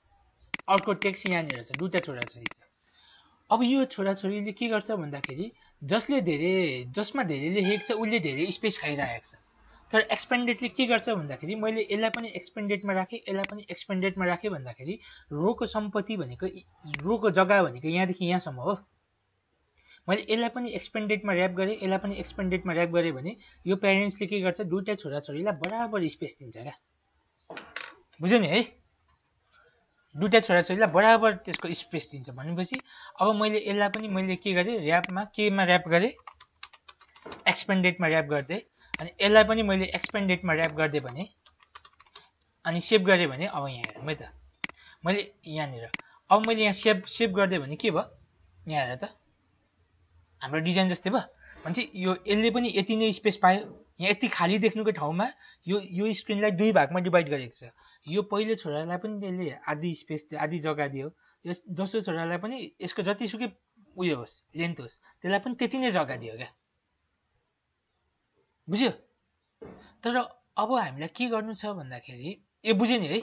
अर्को टेक्स्ट यहाँनिर छ दुईटा छोरा छोरी छ अब यो छोरा छोरीले के गर्छ भन्दाखेरि जसमा धेरै लेखेको छ उसले धेरै स्पेस खाइरहेको छ। तर एक्सपेन्डेडले के गर्छ भन्दाखेरि मैले यसलाई पनि एक्सपेन्डेडमा राखेँ, यसलाई पनि एक्सपेन्डेडमा राखेँ भन्दाखेरि रोको सम्पत्ति भनेको रोको जग्गा भनेको यहाँदेखि यहाँसम्म हो। मैले यसलाई पनि एक्सपेन्डेडमा ऱ्याप गरेँ, यसलाई पनि एक्सपेन्डेडमा ऱ्याप गरेँ भने यो प्यारेन्ट्सले के गर्छ, दुईटा छोराछोरीलाई बराबर स्पेस दिन्छ क्या। बुझ्यो नि है? दुईटा छोराछोरीलाई बराबर त्यसको स्पेस दिन्छ भनेपछि अब मैले यसलाई पनि मैले के गरेँ, केमा ऱ्याप गरेँ, एक्सपेन्डेडमा ऱ्याप गर्दै, अनि यसलाई पनि मैले एक्सपेन्डेडमा ऱ्याप गर्दै भने अनि सेभ गरेँ भने अब यहाँ हेरौँ है त, मैले यहाँनिर अब मैले यहाँ सेभ गर्दै भने के भयो, यहाँ हेर त हाम्रो डिजाइन जस्तै भयो। भनेपछि यो यसले पनि यति नै स्पेस पायो। यहाँ यति खाली देख्नुको ठाउँमा यो स्क्रिनलाई दुई भागमा डिभाइड गरेको छ। यो पहिलो छोरालाई पनि त्यसले आधी स्पेस दियो, आधी जग्गा दियो। यस दोस्रो छोरालाई पनि यसको जतिसुकै उयो होस्, लेन्थ होस्, त्यसलाई पनि त्यति नै जग्गा दियो क्या। बुझ्यो? तर अब हामीलाई के गर्नु छ भन्दाखेरि, यो बुझ्यो नि है?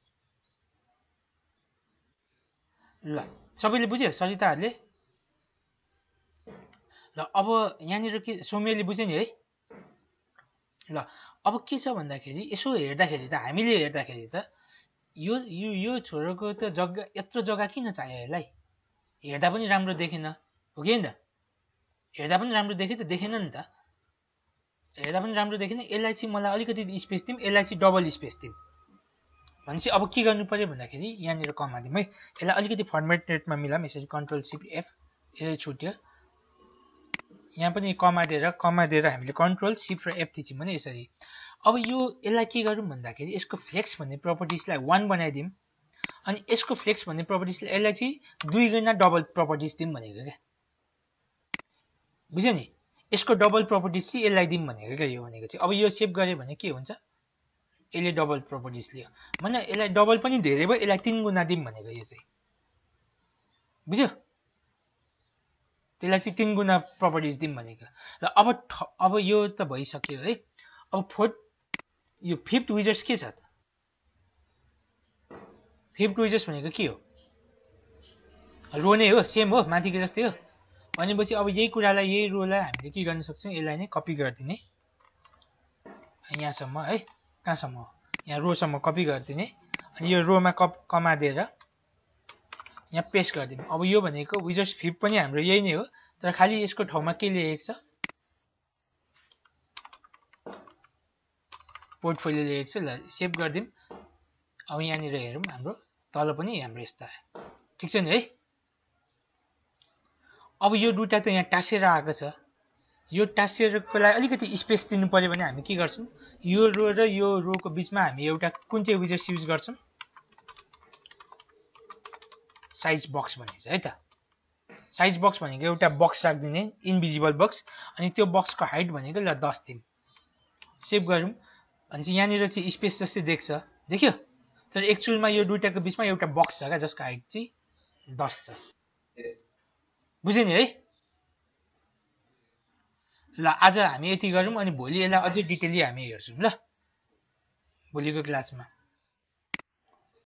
ल सबैले बुझ्यो? सरिताहरूले? ल अब यहाँनिर के सौम्यले बुझ्यो नि है? ल अब के छ भन्दाखेरि यसो हेर्दाखेरि त हामीले हेर्दाखेरि त यो छोराको त जग्गा यत्रो जग्गा किन चाहियो यसलाई? हेर्दा पनि राम्रो देखेन हो कि हैन? हेर्दा पनि राम्रो देखे त देखेन नि त? हेर्दा पनि राम्रो देखेन। यसलाई चाहिँ मलाई अलिकति स्पेस दिउँ, यसलाई चाहिँ डबल स्पेस दिउँ भनेपछि अब के गर्नु पर्यो भन्दाखेरि यहाँनिर कमा दिउँ है। यसलाई अलिकति फर्मेट रेटमा मिलाऊँ, यसरी कन्ट्रोल सिफ्ट एफ, यसरी छुट्यो। यहाँ पनि कमा दिएर हामीले कन्ट्रोल सिफ्ट र एफ थिच्यौँ भने यसरी। अब यसलाई के गरौँ भन्दाखेरि यसको फ्लेक्स भन्ने प्रपर्टिजलाई 1 बनाइदिउँ, अनि यसको फ्लेक्स भन्ने प्रपर्टिजलाई यसलाई चाहिँ 2 गुणा डबल प्रपर्टिज दिउँ भनेको क्या। बुझ्यो नि? यसको डबल प्रपर्टिज चाहिँ यसलाई दिउँ भनेको क्या। यो भनेको चाहिँ अब यो सेभ गऱ्यो भने के हुन्छ, यसले डबल प्रपर्टिज लियो भने यसलाई डबल पनि धेरै भयो, यसलाई 3 गुणा दिउँ भनेको यो चाहिँ। बुझ्यो? त्यसलाई चाहिँ 3 गुणा प्रपर्टिज दिउँ भनेको। र अब यो त भइसक्यो है। अब यो फिफ्थ विजर्स के छ त? फिफ्थ विजर्स भनेको के हो? रो नै हो, सेम हो, माथिको जस्तै हो। भनेपछि अब यही कुरालाई, यही रोलाई हामीले के गर्न सक्छौँ, यसलाई नै कपी गरिदिने यहाँसम्म है। कहाँसम्म हो? यहाँ रोसम्म कपी गरिदिने, अनि यो रोमा कमा दिएर यहाँ पेस्ट गरिदिनु। अब यो भनेको विजर्स फिफ्थ पनि हाम्रो यही नै हो, तर खालि यसको ठाउँमा के लेखेको छ, पोर्टफोलियो लेखेको छ। ल सेभ गरिदिउँ। अब यहाँनिर हेरौँ, हाम्रो तल पनि हाम्रो यस्तो आयो। ठिक छ नि है? अब यो दुईटा त यहाँ टाँसेर आएको छ। यो टाँसेरको लागि अलिकति स्पेस दिनु पर्यो भने हामी के गर्छौँ, यो रो र यो रोको बिचमा हामी एउटा कुन चाहिँ विजर्स युज गर्छौँ, साइज बक्स भनिन्छ है त। साइज बक्स भनेको एउटा बक्स राखिदिने, इन्भिजिबल बक्स, अनि त्यो बक्सको हाइट भनेको ल 10 दिउँ। सेभ गरौँ भने चाहिँ यहाँनिर चाहिँ स्पेस जस्तै देख्छ, देख्यो? तर एक्चुअलमा यो दुईटाको बिचमा एउटा बक्स छ क्या, जसको हाइट चाहिँ 10 छ। बुझ्यो नि है? ल आज हामी यति गरौँ, अनि भोलि यसलाई अझै डिटेली हामी हेर्छौँ ल, भोलिको क्लासमा।